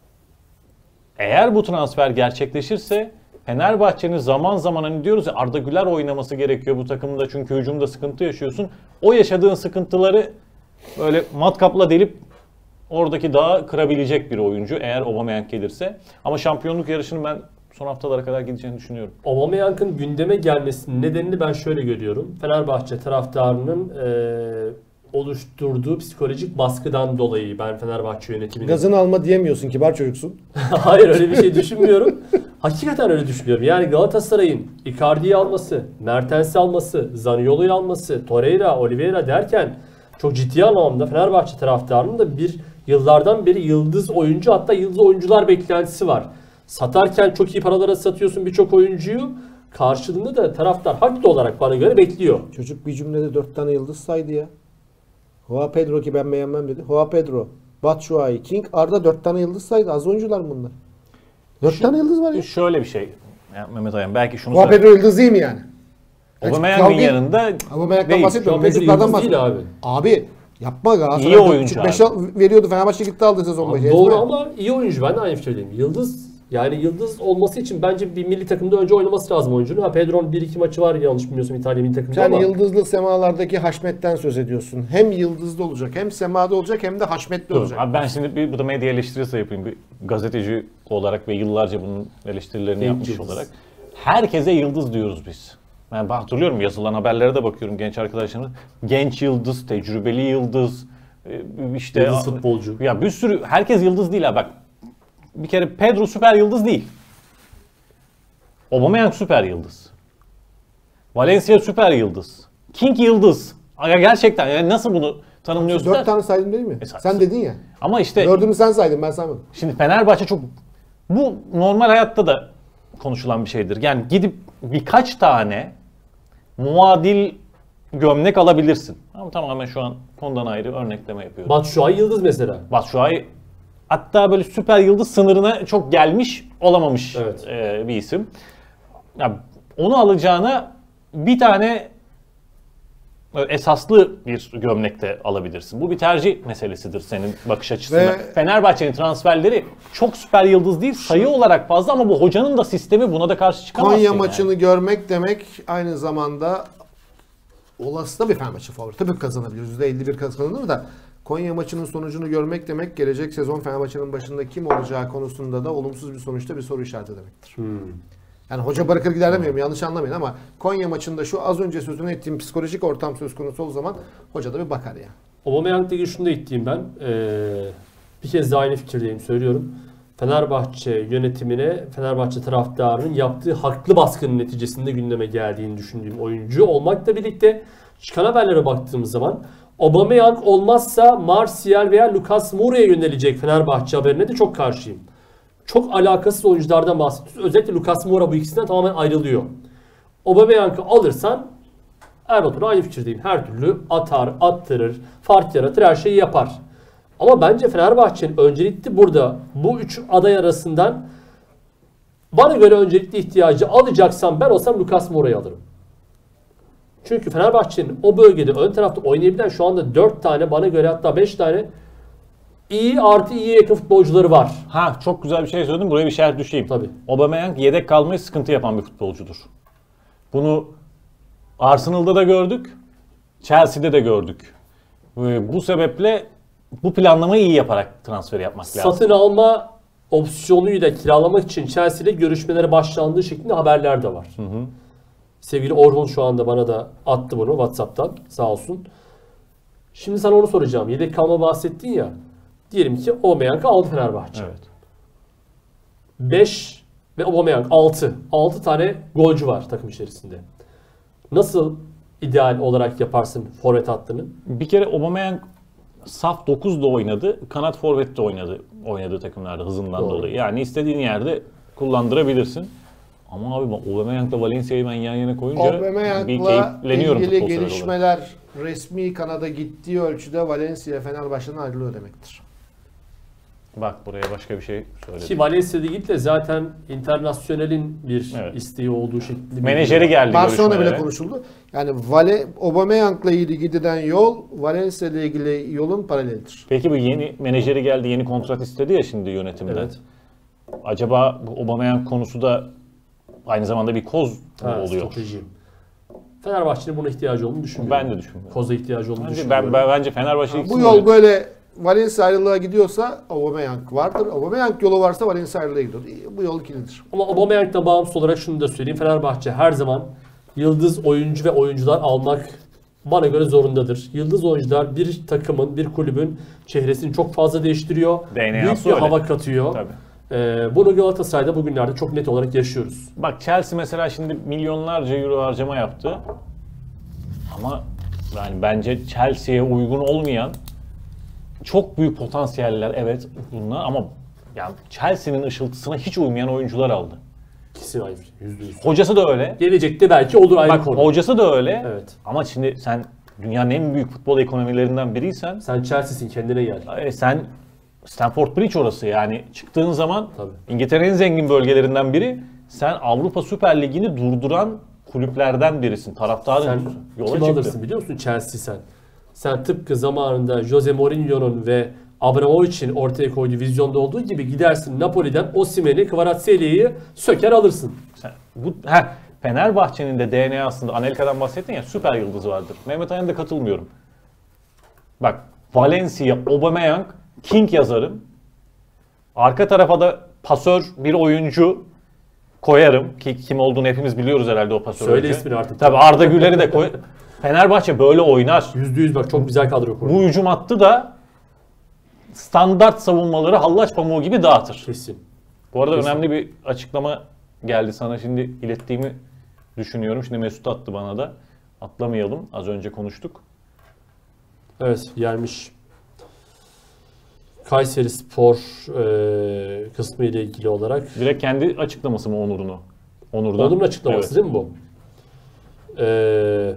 Eğer bu transfer gerçekleşirse Fenerbahçe'nin zaman zaman hani diyoruz ya Arda Güler oynaması gerekiyor bu takımda çünkü hücumda sıkıntı yaşıyorsun. O yaşadığın sıkıntıları böyle matkapla delip oradaki dağı kırabilecek bir oyuncu eğer Aubameyang gelirse. Ama şampiyonluk yarışını ben son haftalara kadar gideceğini düşünüyorum. Aubameyang'ın gündeme gelmesinin nedenini ben şöyle görüyorum. Fenerbahçe taraftarının eee oluşturduğu psikolojik baskıdan dolayı ben Fenerbahçe yönetiminin... Gazını alma diyemiyorsun, kibar çocuksun. Hayır, öyle bir şey düşünmüyorum. Hakikaten öyle düşünüyorum. Yani Galatasaray'ın Icardi'yi alması, Mertens'i alması, Zaniolo'yu alması, Torreira, Oliveira derken çok ciddi anlamda Fenerbahçe taraftarının da bir yıllardan beri yıldız oyuncu, hatta yıldız oyuncular beklentisi var. Satarken çok iyi paralara satıyorsun birçok oyuncuyu. Karşılığında da taraftar haklı olarak bana göre bekliyor. Çocuk bir cümlede dört tane yıldız saydı ya. Joao Pedro ki ben beğenmem dedi. Joao Pedro, Batshuayi, King, Arda dört tane yıldız saydı. Az oyuncular mı bunlar? Dört Şu- tane yıldız var ya. Şöyle bir şey. Ya Mehmet Ayan belki şunu Joao söyle. Pedro yıldız değil mi yani? Aubameyang'ın Kavga- yanında Aubameyang'dan değil. bahsetmiyorum. Joao Pedro Mevcutlardan yıldız bahsediyorum. değil abi. Abi yapma Galatasaray. İyi oyuncu dört buçuk beş al- veriyordu. Fenerbahçe gitti aldı sezon başı. Abi doğru Ezme. ama iyi oyuncu, ben de aynı fikirdeyim. Yıldız, yani yıldız olması için bence bir milli takımda önce oynaması lazım oyuncunun. Ha, Pedro'nun bir iki maçı var yanlış bilmiyorsam İtalya milli takımda Sen ama yıldızlı semalardaki haşmetten söz ediyorsun. Hem yıldızlı olacak, hem semada olacak, hem de haşmetli Dur, olacak. abi ben şimdi bir bu da medya eleştirisi yapayım. Bir gazeteci olarak ve yıllarca bunun eleştirilerini Genç yapmış yıldız. olarak. Herkese yıldız diyoruz biz. Ben hatırlıyorum yazılan haberlere de bakıyorum genç arkadaşlarımız. Genç yıldız, tecrübeli yıldız, Ee, işte Yıldız futbolcu. Ya bir sürü, herkes yıldız değil ha bak. Bir kere Pedro süper yıldız değil. Aubameyang süper yıldız. Valencia süper yıldız. King yıldız. Aga gerçekten yani nasıl bunu tanımlıyorsun? Dört tane saydım değil mi? E, say- Sen dedin ya. Ama işte Dördünü sen saydın, ben saymadım. şimdi Fenerbahçe çok, bu normal hayatta da konuşulan bir şeydir. Yani gidip birkaç tane muadil gömlek alabilirsin. Ama tamamen şu an konudan ayrı örnekleme yapıyorum. Batshuayi yıldız mesela. Batshuayi hatta böyle süper yıldız sınırına çok gelmiş olamamış Evet. e, bir isim. Ya, onu alacağına bir tane böyle esaslı bir gömlek de alabilirsin. Bu bir tercih meselesidir senin bakış açısından. Ve- Fenerbahçe'nin transferleri çok süper yıldız değil, sayı olarak fazla ama bu hocanın da sistemi, buna da karşı çıkamazsın. Konya yani. maçını görmek demek aynı zamanda olası da bir Fenerbahçe favori. Tabii kazanabilir. yüzde elli bir kazanılır da Konya maçının sonucunu görmek demek gelecek sezon Fenerbahçe'nin başında kim olacağı konusunda da olumsuz bir sonuçta bir soru işareti demektir. Yani hoca bırakır gider demiyorum, yanlış anlamayın ama Konya maçında şu az önce sözünü ettiğim psikolojik ortam söz konusu olduğu zaman hoca da bir bakar ya. Aubameyang'la ilgili şunu da ekleyeyim ben. Ee, bir kez daha aynı fikirdeyim, söylüyorum. Fenerbahçe yönetimine, Fenerbahçe taraftarının yaptığı haklı baskının neticesinde gündeme geldiğini düşündüğüm oyuncu olmakla birlikte çıkan haberlere baktığımız zaman Aubameyang olmazsa Martial veya Lucas Moura'ya yönelecek Fenerbahçe haberine de çok karşıyım. Çok alakasız oyunculardan bahsediyoruz. Özellikle Lucas Moura bu ikisinden tamamen ayrılıyor. Aubameyang'ı alırsan Erdoğan'la aynı fikirdeyim. Her türlü atar, attırır, fark yaratır, her şeyi yapar. Ama bence Fenerbahçe'nin öncelikli burada bu üç aday arasından bana göre öncelikli ihtiyacı alacaksam ben olsam Lucas Moura'yı alırım. Çünkü Fenerbahçe'nin o bölgede ön tarafta oynayabilen şu anda dört tane, bana göre hatta beş tane iyi artı iyi yakın futbolcuları var. Ha, çok güzel bir şey söyledin. Buraya bir şerh düşeyim. Tabii. Aubameyang yedek kalmayı sıkıntı yapan bir futbolcudur. Bunu Arsenal'da da gördük. Chelsea'de de gördük. Ee, bu sebeple bu planlamayı iyi yaparak transfer yapmak lazım. Satın alma opsiyonuyla kiralamak için Chelsea ile görüşmelere başlandığı şeklinde haberler de var. Hı hı. Sevgili Orhun şu anda bana da attı bunu WhatsApp'tan, sağ olsun. Şimdi sana onu soracağım. Yedek kalma bahsettin ya. Diyelim ki Aubameyang'ı aldı Fenerbahçe. Evet. beş ve Aubameyang altı. altı tane golcü var takım içerisinde. Nasıl ideal olarak yaparsın forvet hattını? Bir kere Aubameyang saf dokuzda oynadı, kanat forvette oynadı oynadığı takımlarda hızından Doğru. dolayı. Yani istediğin yerde kullandırabilirsin. Ama abi Aubameyang'la Valencia'yı ben yan yana koyunca bir Aubameyang'la keyifleniyorum ilgili futbol sever olarak. gelişmeler resmi kanada gittiği ölçüde Valencia Fenerbahçe'den ayrılıyor demektir. Bak buraya başka bir şey söyledim. Ki Valencia'da gidip de zaten internasyonelin bir Evet. isteği olduğu şeklinde. bir- Menajeri geldi Barcelona bile görüşmelere. konuşuldu. Yani Vale, Aubameyang'la ilgili gidilen yol Valencia ile ilgili yolun paralelidir. Peki bu yeni menajeri geldi, yeni kontrat istedi ya şimdi yönetimde. Evet. Acaba bu Aubameyang konusu da aynı zamanda bir koz mu Ha, oluyor? strateji. Fenerbahçe'nin buna ihtiyacı olduğunu düşünmüyorum. Ben de düşünmüyorum. Koza ihtiyacı olduğunu Bence, düşünmüyorum. ben, ben, bence Fenerbahçe Bu ikisini yol oynadı. böyle Valencia ayrılığa gidiyorsa Aubameyang vardır. Aubameyang yolu varsa Valencia ayrılığa gidiyor. Bu yol ikilidir. Ama Aubameyang'la bağımsız olarak şunu da söyleyeyim. Fenerbahçe her zaman yıldız oyuncu ve oyuncular almak bana göre zorundadır. Yıldız oyuncular bir takımın, bir kulübün çehresini çok fazla değiştiriyor. D N A'sı Büyük bir öyle. hava katıyor. Tabii. Ee, bunu Galatasaray'da bugünlerde çok net olarak yaşıyoruz. Bak Chelsea mesela şimdi milyonlarca euro harcama yaptı. Ama yani bence Chelsea'ye uygun olmayan çok büyük potansiyeller evet bunlar ama yani Chelsea'nin ışıltısına hiç uymayan oyuncular aldı. Kesin aynı. Yüzde yüz. Hocası da öyle. Gelecekte belki olur ayrı Bak konu. hocası da öyle. Evet. Ama şimdi sen dünyanın en büyük futbol ekonomilerinden biriysen Sen Chelsea'sin, kendine gel. e, sen Stamford Bridge orası yani çıktığın zaman Tabii. İngiltere'nin en zengin bölgelerinden biri. Sen Avrupa Süper Ligi'ni durduran kulüplerden birisin. Taraftarın Sen yola kimi çıktı. alırsın biliyor musun Chelsea sen? Sen tıpkı zamanında Jose Mourinho'nun ve Abramovich'in ortaya koyduğu vizyonda olduğu gibi gidersin Napoli'den Osimhen'i, Kvaratskheლი'yi söker alırsın. Sen, bu, heh, Fenerbahçe'nin de D N A'sında Anelka'dan bahsettin ya süper yıldızı vardır. Mehmet Ayan'a da katılmıyorum. Bak Valencia, Aubameyang, King yazarım. Arka tarafa da pasör bir oyuncu koyarım. Ki kim olduğunu hepimiz biliyoruz herhalde o pasör. Söyle önce. ismini artık. Tabii Arda Güler'i de koy. Fenerbahçe böyle oynar. Yüzde yüz bak çok güzel kadro kurdu. Bu hücum hattı da standart savunmaları hallaç pamuğu gibi dağıtır. Kesin. Bu arada Kesin. önemli bir açıklama geldi sana, şimdi ilettiğimi düşünüyorum. Şimdi Mesut attı bana da. Atlamayalım. Az önce konuştuk. Evet, gelmiş. Kayseri Spor e, kısmı ile ilgili olarak. Direkt kendi açıklaması mı Onur'unu? Onur'dan. Onur'un açıklaması Evet. değil mi bu? Ee,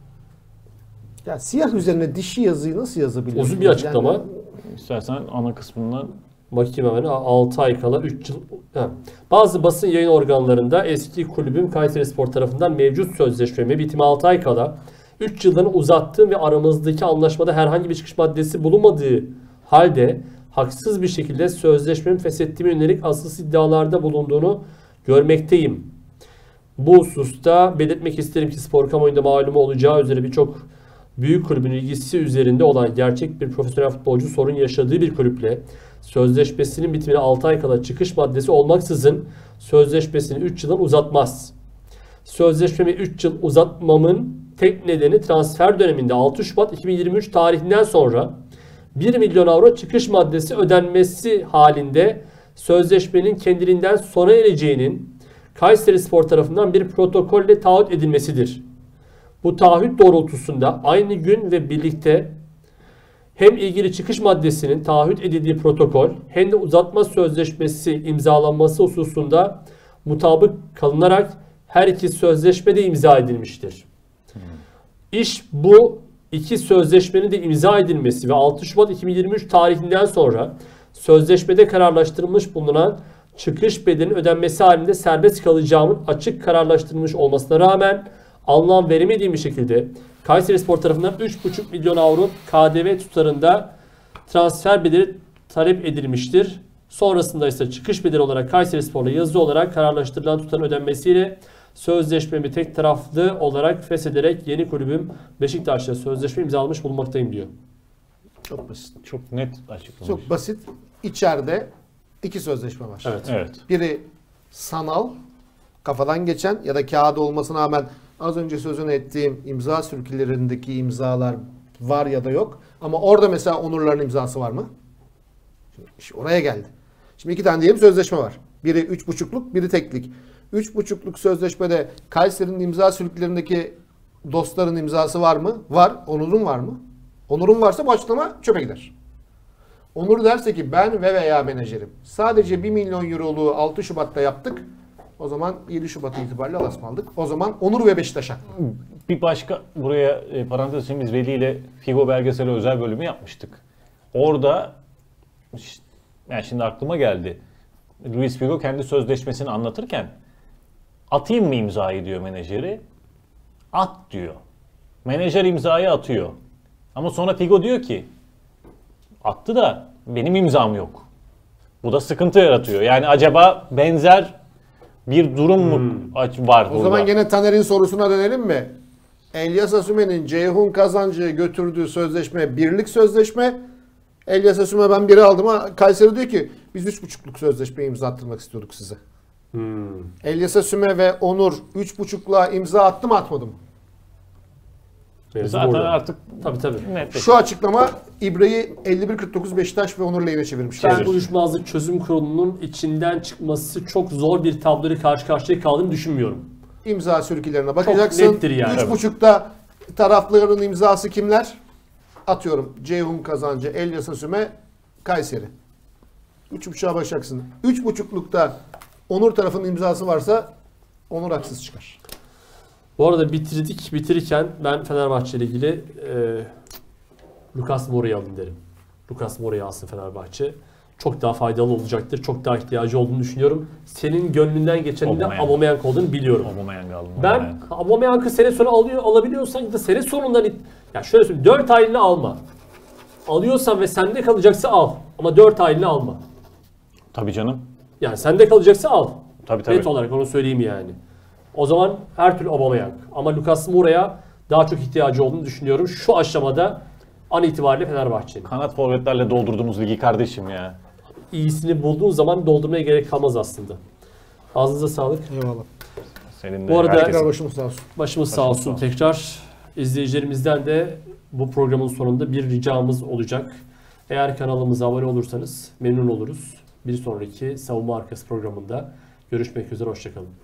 Ya siyah üzerine dişi yazıyı nasıl yazabiliyorsun? uzun bir açıklama. Yani, İstersen ana kısmından. Bakayım hemen, altı ay kala üç yıl. Ha. Bazı basın yayın organlarında eski kulübüm Kayseri Spor tarafından mevcut sözleşmemi bitimi altı ay kala üç yıldan uzattığım ve aramızdaki anlaşmada herhangi bir çıkış maddesi bulunmadığı halde haksız bir şekilde sözleşmemi feshettiğime yönelik asılsız iddialarda bulunduğunu görmekteyim. Bu hususta belirtmek isterim ki spor kamuoyunda malumu olacağı üzere birçok büyük kulübün ilgisi üzerinde olan gerçek bir profesyonel futbolcu sorun yaşadığı bir kulüple sözleşmesinin bitimine altı ay kala çıkış maddesi olmaksızın sözleşmesini üç yıldan uzatmaz. Sözleşmemi üç yıl uzatmamın tek nedeni transfer döneminde altı Şubat iki bin yirmi üç tarihinden sonra bir milyon avro çıkış maddesi ödenmesi halinde sözleşmenin kendiliğinden sona ereceğinin Kayseri Spor tarafından bir protokolle taahhüt edilmesidir. Bu taahhüt doğrultusunda aynı gün ve birlikte hem ilgili çıkış maddesinin taahhüt edildiği protokol hem de uzatma sözleşmesi imzalanması hususunda mutabık kalınarak her iki sözleşme de imza edilmiştir. İş bu iki sözleşmenin de imza edilmesi ve altı Şubat iki bin yirmi üç tarihinden sonra sözleşmede kararlaştırılmış bulunan çıkış bedelinin ödenmesi halinde serbest kalacağımın açık kararlaştırılmış olmasına rağmen anlam veremediğim bir şekilde Kayserispor tarafından üç buçuk milyon avro K D V tutarında transfer bedeli talep edilmiştir. Sonrasında ise çıkış bedeli olarak Kayserispor'la yazılı olarak kararlaştırılan tutarın ödenmesiyle sözleşmemi tek taraflı olarak feshederek yeni kulübüm Beşiktaş'la sözleşme imzalamış bulunmaktayım diyor. çok basit. Çok net açıklamış. Çok basit. İçeride iki sözleşme var. Evet. Evet. Biri sanal, kafadan geçen ya da kağıda olmasına rağmen az önce sözünü ettiğim imza sürkülerindeki imzalar var ya da yok. Ama orada mesela Onurların imzası var mı? Şimdi oraya geldi. Şimdi iki tane diyelim sözleşme var. Biri üç buçukluk, biri teklik. Üç buçukluk sözleşmede Kayseri'nin imza sürüklerindeki dostların imzası var mı? Var. Onur'un var mı? Onur'un varsa bu açıklama çöpe gider. Onur derse ki ben ve veya menajerim sadece bir milyon euroluğu altı Şubat'ta yaptık. O zaman yedi Şubat itibariyle alasmaldık. O zaman Onur ve Beşiktaş haklı. Bir başka buraya e, parantez için biz Veli ile Figo belgeseli özel bölümü yapmıştık. Orada yani şimdi aklıma geldi. Luis Figo kendi sözleşmesini anlatırken atayım mı imzayı diyor menajeri. At diyor. Menajer imzayı atıyor. Ama sonra Figo diyor ki attı da benim imzam yok. Bu da sıkıntı yaratıyor. Yani acaba benzer bir durum mu Hmm. var O burada? zaman gene Taner'in sorusuna dönelim mi? Elyas Asume'nin Ceyhun Kazancı'ya götürdüğü sözleşme birlik sözleşme. Elyas Asume ben biri aldım ama Kayseri diyor ki biz üç buçukluk sözleşmeyi imza attırmak istiyorduk size. Hmm. Elyas Asume ve Onur üç buçukluğa imza attı mı atmadı mı? Mevzu Zaten burada. artık Tabii tabii. net. Şu açıklama İbre'yi elli bir kırk dokuz Beşiktaş ve Onur lehine çevirmişler. Ben uyuşmazlık çözüm kurulunun içinden çıkması çok zor bir tabloyla karşı karşıya kaldığını düşünmüyorum. İmza sürkülerine bakacaksın. nettir yani. Üç buçukta tarafların imzası kimler? Atıyorum Ceyhun Kazancı, Elyas Asume, Kayseri. Üç buçuğa bakacaksın. Üç buçuklukta Onur tarafının imzası varsa Onur haksız çıkar. Bu arada bitirdik. Bitirirken ben Fenerbahçe ile ilgili e, Lucas Moura'yı alın derim. Lucas Moura'yı alsın Fenerbahçe. Çok daha faydalı olacaktır. Çok daha ihtiyacı olduğunu düşünüyorum. Senin gönlünden geçenin de Aubameyang. Aubameyang olduğunu biliyorum. Aubameyang aldım. Ben Aubameyang'ı sene sonu alıyor, alabiliyorsan da sene sonundan it- ya şöyle söyleyeyim, dört aylığına alma. Alıyorsan ve sende kalacaksa al. Ama dört aylığına alma. Tabii canım. Yani sende kalacaksa al. Tabii tabii. Net olarak onu söyleyeyim yani. O zaman her türlü Aubameyang. Ama Lucas Moura'ya daha çok ihtiyacı olduğunu düşünüyorum. Şu aşamada an itibariyle Fenerbahçe'nin. Kanat forvetlerle doldurduğumuz ligi kardeşim ya. İyisini bulduğun zaman doldurmaya gerek kalmaz aslında. Ağzınıza sağlık. Eyvallah. Senin de Bu arada- herkesin. Tekrar başımız sağ olsun. Başımız sağ Başımız olsun sağ olsun. tekrar. İzleyicilerimizden de bu programın sonunda bir ricamız olacak. Eğer kanalımıza abone olursanız memnun oluruz. Bir sonraki Savunma Arkası programında görüşmek üzere, hoşçakalın.